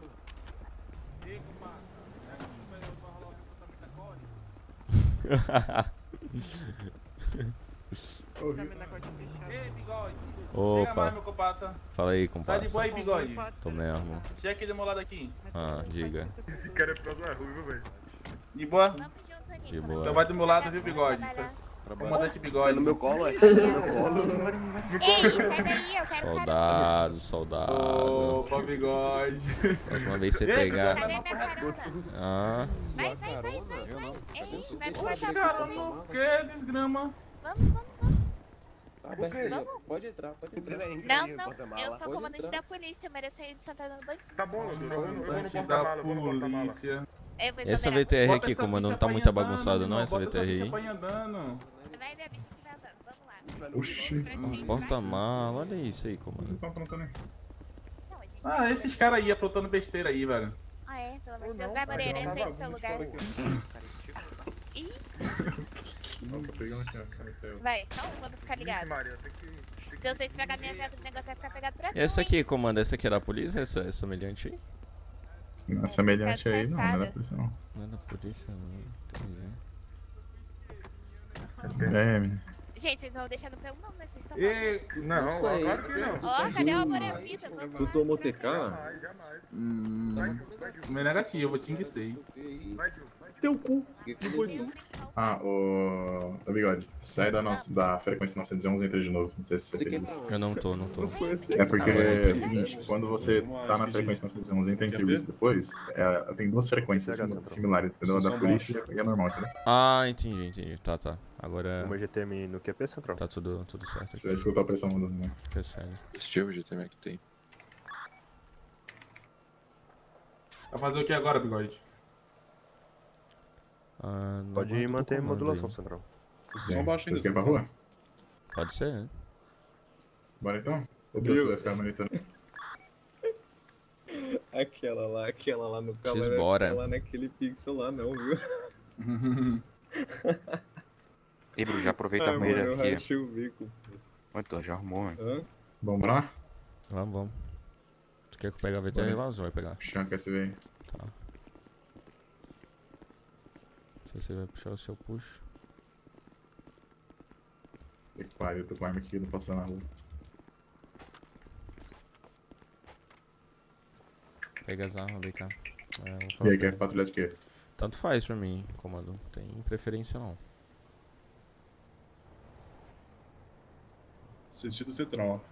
Ei, Bigode. Opa. Chega mais, meu compassa. Fala aí, compassa. Tá de boa aí, Bigode? Tô mesmo. Chega aqui do meu lado aqui. Diga. Esse cara é pro lado ruim, viu, velho? De boa? De boa. Você vai do meu lado, viu, Bigode? Comandante Bigode. No meu colo, é? Ei, sai daí, eu quero Soldado. Opa, Bigode. Próxima vez você Ei, pegar. Cadê minha carona? Ah. Vai. Ei, vai conversar Cara, com você. no que, desgrama? Vamos. Tá aberto aí, ó. Pode entrar. Não, eu sou comandante da polícia, eu mereço sair de Santana do Banquinho. Tá bom, eu vou no Comandante da porta-mala, vou no porta-mala. polícia. Essa VTR aqui, comando, não tá muito bagunçado não, essa VTR aí. Vai ver a bicha que tá andando, vamos lá. Oxi. Porta-mala, olha isso aí, comando. Vocês estão aprontando aí? Ah, esses caras aí aprontando besteira aí, velho. Ah, é? Pelo amor de Deus. Vai, Moreira, entra aí no seu lugar. Ih. Não, tô pegando aqui, ó. Vai, só um, vamos ficar ligado. Se você estragar minha viatura, o negócio vai ficar pegado pra tu. Essa aqui, comando, essa aqui é da polícia, essa semelhante aí? Não, semelhante aí não é da polícia não. Não é da polícia não, entendi. menino. Gente, vocês vão deixar no pelo não, né? Vocês estão... Não, claro que não. Ó, cadê o Morevita? Tu tomou TK? Meu negativo, eu tinha que ser. Teu cu. Ô Bigode, sai da frequência 911 e entra de novo. Não sei se você fez isso. Eu não tô. É porque é o seguinte, quando você tá na frequência 911 e entra em serviço depois, tem duas frequências similares, entendeu? A da polícia e a normal, entendeu? Ah, entendi. Tá. Agora... Uma GTM no QP Central. Tá tudo certo. Você vai escutar a pressão mudando, né? Percebe. Positivo, GTM aqui tem. Vai fazer o que agora, Bigode? Pode manter a modulação central. Posição baixa ainda. Vocês querem ir pra rua? Pode ser, né? Bora então? Ou você vai ficar monitorando? Aquela lá no calor. Desbora. Lá naquele pixel lá não, viu? Ei, Bruno, já aproveita a banheira Eu aqui. rachei o bico. Então, já arrumou, mano. Vamos lá? Vamos. Tu quer que eu pegue a VTR lá ou você vai pegar? Puxar, quer se ver? Tá. Não sei se você vai puxar ou se eu puxo. Que pariu, eu tô com a arma aqui, não posso andar na rua. Pega as armas, vem cá. E aí, quer patrulhar de quê? Tanto faz pra mim, comando. Não tem preferência não. Sentido central.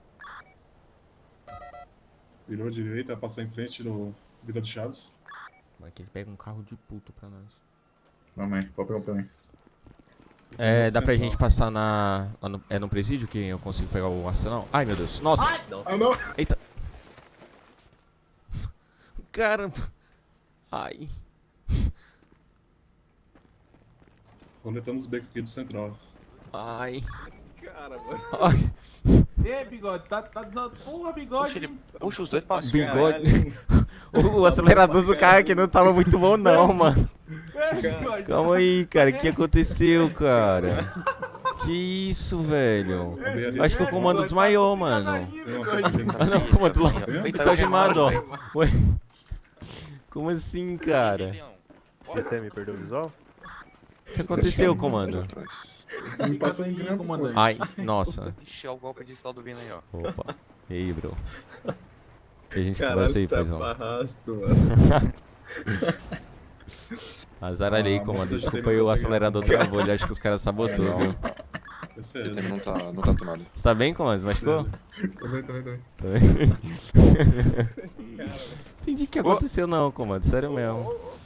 Virou à direita, passou em frente do Vila do Chaves. Vai que ele pega um carro de puto pra nós. Não, mãe, pode pegar um pra mim. Dá pra gente passar no presídio que eu consigo pegar o arsenal? Ai, meu Deus. Nossa. Ah, não. Eita. Caramba. Ai. Coletando os becos aqui do central. Ai. Cara, mano. Ai. Ei, Bigode, tá desando. Porra, Bigode. Puxa, os dois passam. Bigode. O acelerador do carro aqui não tava muito bom não, mano. Calma aí, cara. O que aconteceu, cara? Que isso, velho? Acho que o comando desmaiou, mano. Ah, não, o comando lá. Ele tá gemado, ó. Ué. Como assim, cara? GTM perdeu o visual? O que aconteceu, comando? Me passa em grampo, comandante. Ai, nossa. Ixi, é o golpe de saldo vindo aí, ó. Opa. E aí, bro? Que a gente Caralho, conversa aí, tá paizão. arrasto, mano. Azar ali, comando. Desculpa aí, o acelerador travou ali. Acho que os caras sabotou, viu? GTM não tá tomado. Você tá bem, comando? Machucou? Tô bem. Tá bem? Entendi o que aconteceu não, comando. Sério mesmo.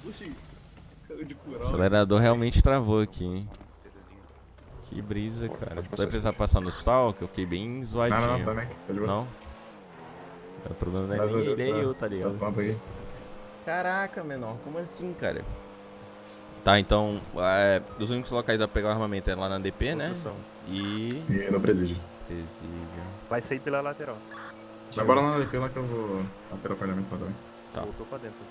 O acelerador realmente travou aqui, hein? Que brisa, cara. Vai precisar passar no hospital? Que eu fiquei bem zoadinho. Não, também. Não? O problema não é nem ele, é eu, tá ligado? Caraca, menor. Como assim, cara? Tá, então, os únicos locais a pegar o armamento é lá na DP, né? E no presídio. Vai sair pela lateral. Vai bora lá na DP lá que eu vou lateral parlamento pra também. Tá. Voltou pra dentro.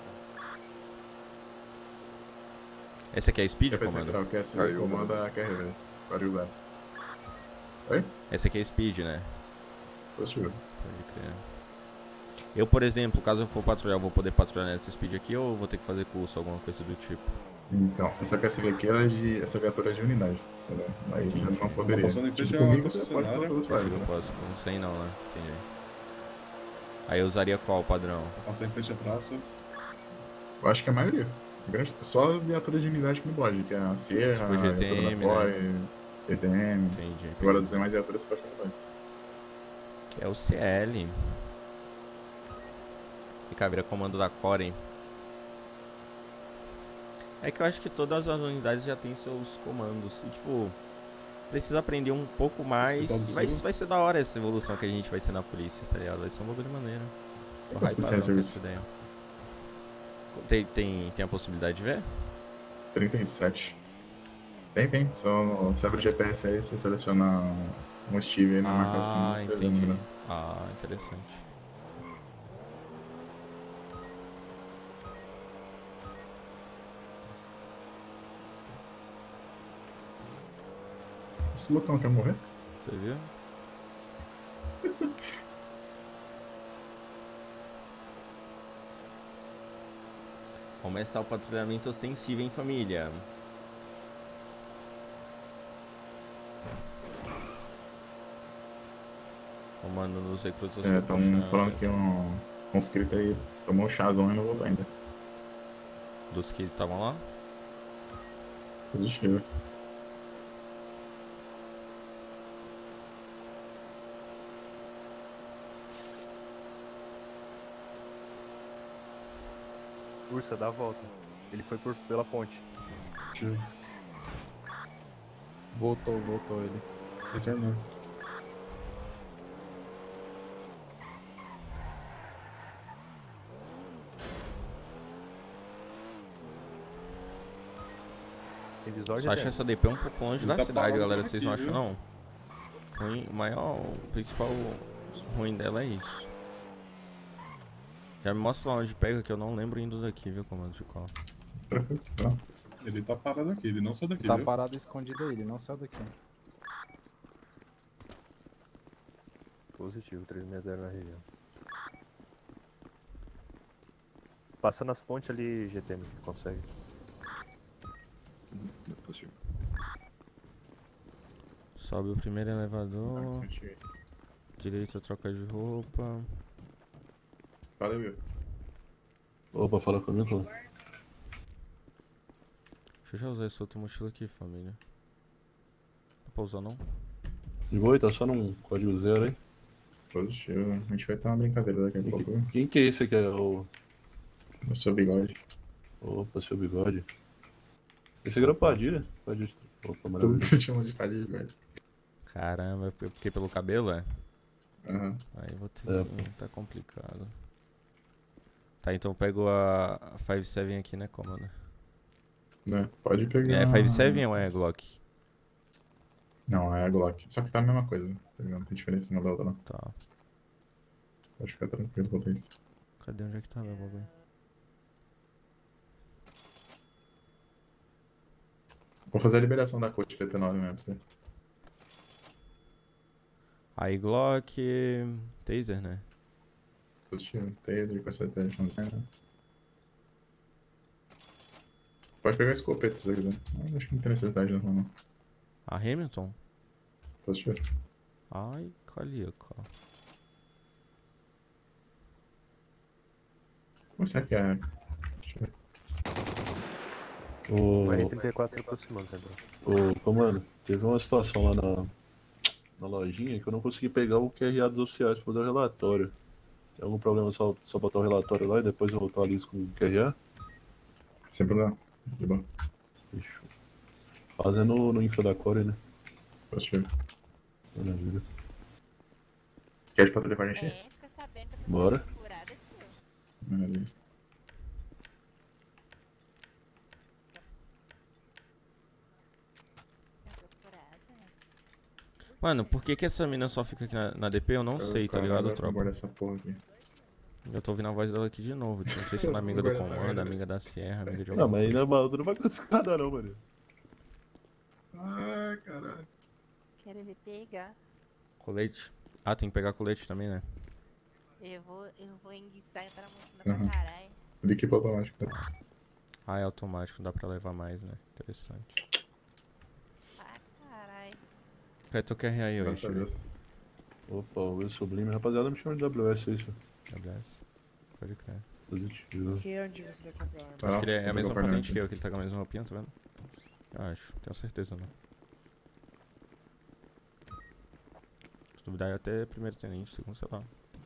Essa aqui é a Speed, DP comando? central, que é essa comanda a QR, velho. Pode usar. Oi? Essa aqui é a Speed, né? Positivo. Pode crer. Eu, por exemplo, caso eu for patrulhar, eu vou poder patrulhar nessa Speed aqui ou vou ter que fazer curso, alguma coisa do tipo? Então, essa QSV aqui, essa viatura é de unidade, entendeu? Mas eu não poderia. Passando em frente Tipo, à comigo você pode concessionária. fazer todas as Eu né? posso, não sei não, né? Entendi. Aí eu usaria qual padrão? Passar em frente à praça. Eu acho que a maioria. Só a viatura de unidade que não pode, que é a Sierra, Tipo GTM, a né? TTM. Entendi. Agora as demais viaturas você pode comprar. Que é o CL. E Caveira, comando da Core. É que eu acho que todas as unidades já tem seus comandos. E, tipo, precisa aprender um pouco mais. E vai ser da hora essa evolução que a gente vai ter na polícia, tá ligado? Vai ser um bagulho maneiro. Tô hypadão com essa ideia. Tem a possibilidade de ver? 37. Tem. Só você abre o GPS aí, você seleciona um Steve aí na marcação. Ah, entendi. Ah, interessante. Esse Lucão quer morrer? Você viu? Começar o patrulhamento ostensivo, hein, família? Comando nos recrutos. Estão falando que um conscrito aí tomou um chazão e não voltou ainda. Dos que estavam lá? Positivo. Ursa, dá a volta. Ele foi pela ponte. Voltou ele. Retornou. Só acho essa DP um pouco longe da cidade, galera. Vocês não acham, não? O principal ruim dela é isso. Já me mostra lá onde pega, que eu não lembro indo daqui, viu, comando de qual. Ele tá parado aqui, ele não saiu daqui, Tá viu? parado escondido aí, ele não saiu daqui. Positivo, 360 na região. Passa nas pontes ali, GTM, que consegue. Sobe o primeiro elevador. Direita, troca de roupa. Valeu, meu. Opa, fala comigo. Deixa eu já usar esse outro mochila aqui, família. Dá pra usar, não? De boa, tá só num código 0 aí. Positivo. A gente vai ter uma brincadeira daqui a pouco. Quem que é esse aqui? É o... O seu bigode. Opa, seu bigode. Esse aqui era o Padilha. Padilha. Opa, Todo maravilha. mundo chama de Padilha, velho. Caramba, porque pelo cabelo, é? Aham. Aí vou ter que... Tá complicado. Tá, então eu pego a 5.7 aqui, né, comando? Né, pode pegar... É 5.7 ou é Glock? Não, é a Glock. Só que tá a mesma coisa, tá ligado? Não tem diferença uma da outra, não. Tá. Pode ficar tranquilo quanto a isso. Cadê onde é que tava o bagulho? Vou fazer a liberação da coach PP9 mesmo pra você. Aí Glock... Taser, né? Positivo. Taser com essa teste. Pode pegar a escopeta se você quiser. Acho que não tem necessidade não. A Hamilton? Positivo. Ai, calica. Como será que é? Deixa eu ver. O R34 aproximando, tá bom? Ô, comando, teve uma situação lá na lojinha que eu não consegui pegar o QRA dos oficiais pra fazer o relatório. Tem algum problema só botar o relatório lá e depois eu atualizo com o QRA? Sem problema. De bom. Fechou. Fazendo no info da Core, né? Positivo. Maravilha. Quer de patrulha com a gente? Fica sabendo que eu tô Bora. procurada aqui. Maravilha. Mano, por que essa mina só fica aqui na DP? Eu não sei, tá ligado, tropa? Guarda essa porra aqui. Eu tô ouvindo a voz dela aqui de novo. Não sei se ela é amiga do comando, amiga da Sierra, amiga de Não, alguma mas coisa. ainda mal, tu não vai conseguir nada não, mano. Ai, caralho. Quero me pegar. Colete. Ah, tem que pegar colete também, né? Eu vou enguiçar pra mostrar pra caralho. Equipe automática. Ah, é automático, dá pra levar mais, né? Interessante. Ah, caralho. Cadê teu QRA aí hoje? Graças a Deus. Opa, o Will Sublime. Rapaziada, me chama de WS, é isso. WS? Pode crer. Positivo. Aqui é onde você vai comprar. Acho que ele é a vou mesma pegar patente aqui. que eu, que ele tá com a mesma roupinha, tá vendo? Acho, tenho certeza não. duvidar até primeiro tenente, segundo, sei lá.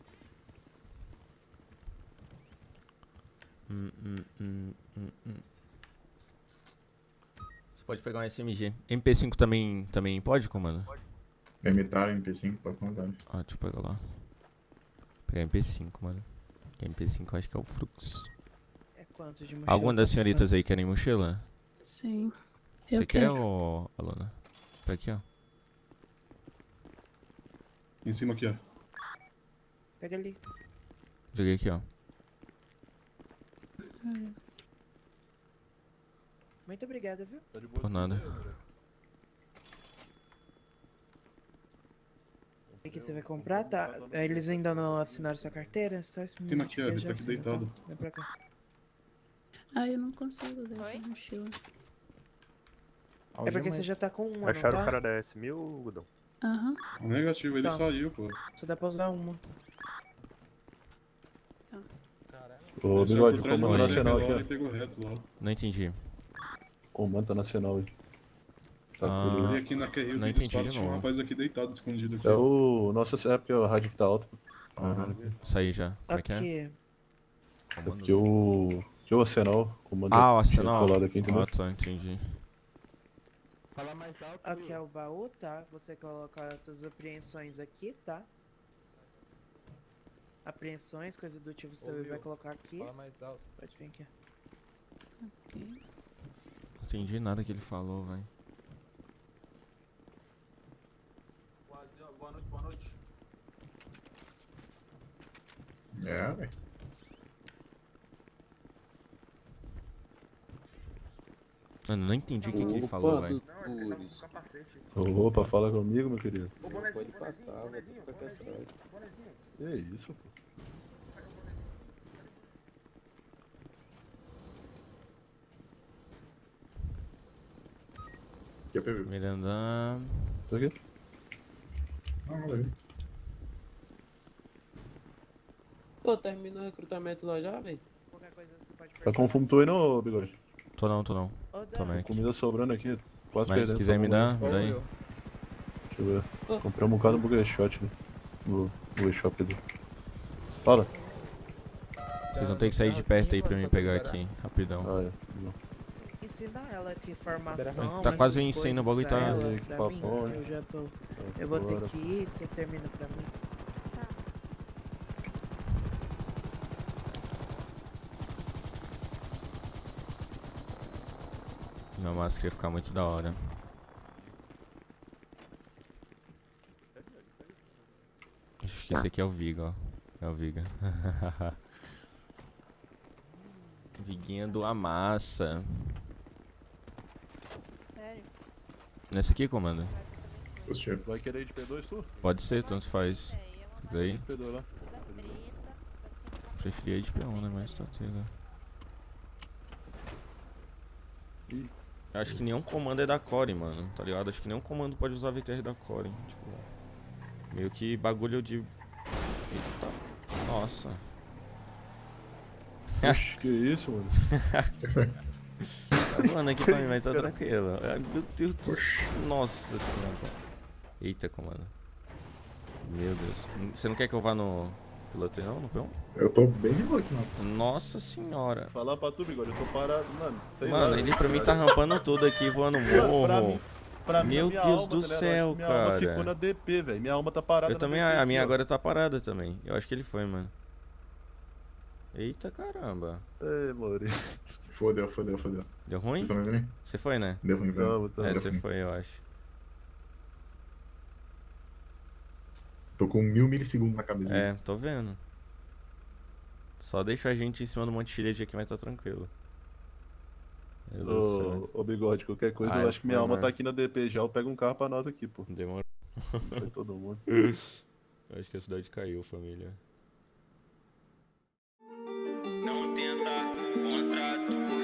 Você pode pegar um SMG. MP5 também pode, comando? Limitar MP5, pode mandar. Ah, deixa eu pegar lá. Vou pegar MP5, mano. MP5 eu acho que é o fluxo. É quanto de mochila? Alguma das senhoritas aí querem mochila? Sim. Você quer, ô, aluna? Tá aqui, ó. Em cima aqui, ó. Pega ali. Joguei aqui, ó. Muito obrigada, viu? Por nada. O que você vai comprar? Tá. Eles ainda não assinaram sua carteira? Só esse Tem aqui, ó. Ele tá aqui deitado. Vem pra cá. Ah, eu não consigo usar essa mochila. É porque você já tá com uma, Acharam não o tá? cara da S1000, Gudão? Aham. Negativo, ele Tá. saiu, pô. Só dá pra usar uma. Ô, Ele saiu Bigode, por trás do comando nacional CBLOL aqui, e pegou reto lá. Não entendi. Comando nacional aí. Tá Ah, tudo E aí. aqui na Carril não que entendi dispara de tinha um novo. rapaz aqui deitado, escondido aqui. É o... Nossa, é porque o rádio que tá alto. Saí já. Como é que é? Aqui. É porque o... Que o Arsenal, comando Ah, o tinha Arsenal. colado aqui, entendeu? Ah, tá, entendi. Fala mais alto. Aqui é o baú, tá? Você coloca as apreensões aqui, tá? Apreensões, coisa do tipo, você vai colocar aqui. Fala mais alto. Pode vir aqui. Não entendi nada que ele falou, velho. Boa noite, boa noite. É, velho. Mano, não entendi o que ele falou, velho. Opa, fala comigo, meu querido. Pode passar, vai ficar aqui atrás. Que é isso, pô? Que pegou? Miranda. Tô aqui. Valeu. Pô, terminou o recrutamento lá já, velho? Tá com fome tu aí não, Bigode? Tô não. Também. Comida sobrando aqui, quase Mas perdendo. se quiser me dar, me dá aí. Deixa eu ver. Compramos um bocado no Burger Shot, né? No Burger Shop ali. Fala. Vocês vão ter que sair de perto aí pra mim pegar aqui, rapidão. Ah, é. Ensina ela aqui formação. Tá quase o essas ensino, o bagulho coisas tá- pra ela, pra mim, Papo, eu já tô. Eu vou ter que ir, você termina pra mim. Minha máscara ia ficar muito da hora. Acho que esse aqui é o Viga, ó. É o Viga. Viguinha do Amassa. Sério? Nesse aqui, comando? Vai querer ir de P2 tu? Pode ser, tanto faz. Tudo aí. P2 lá. Preferia ir de P1, né? Mas tá tendo. Acho que nenhum comando é da Core, mano, tá ligado? Acho que nenhum comando pode usar VTR da Core. Tipo, meio que bagulho de... Eita. Nossa. Oxe, que isso, mano? Tá voando aqui pra mim, mas tá tranquilo. Ai, meu Deus do céu. Nossa senhora. Eita, comando. Meu Deus. Você não quer que eu vá no piloteio não? No P1? Eu tô bem de boa aqui, não. Nossa senhora. Falar pra tu, Bigode, eu tô parado, mano. Sei Mano, lá, ele pra mim tá rampando tudo aqui, voando morro. Pra mim, Meu minha Deus alma, do tá ligado? céu, Minha alma ficou cara. na DP, velho. Minha alma tá parada Eu na também, DP a minha aqui, ó. agora tá parada também. Eu acho que ele foi, mano. Eita caramba. Ei, Mori. Fodeu. Deu ruim? Vocês estão me vendo aí? Você foi, né? Deu ruim, velho. É, Deu você ruim. foi, eu acho. Tô com 1000 milissegundos na cabeça. É, tô vendo. Só deixa a gente em cima do Monte Chile aqui, vai tá tranquilo. Meu Deus do céu. Ô, Bigode, qualquer coisa, eu acho que minha alma tá aqui na DP já. Eu pego um carro pra nós aqui, pô. Demorou. Foi todo mundo. Eu acho que a cidade caiu, família. Não tenta contra tudo.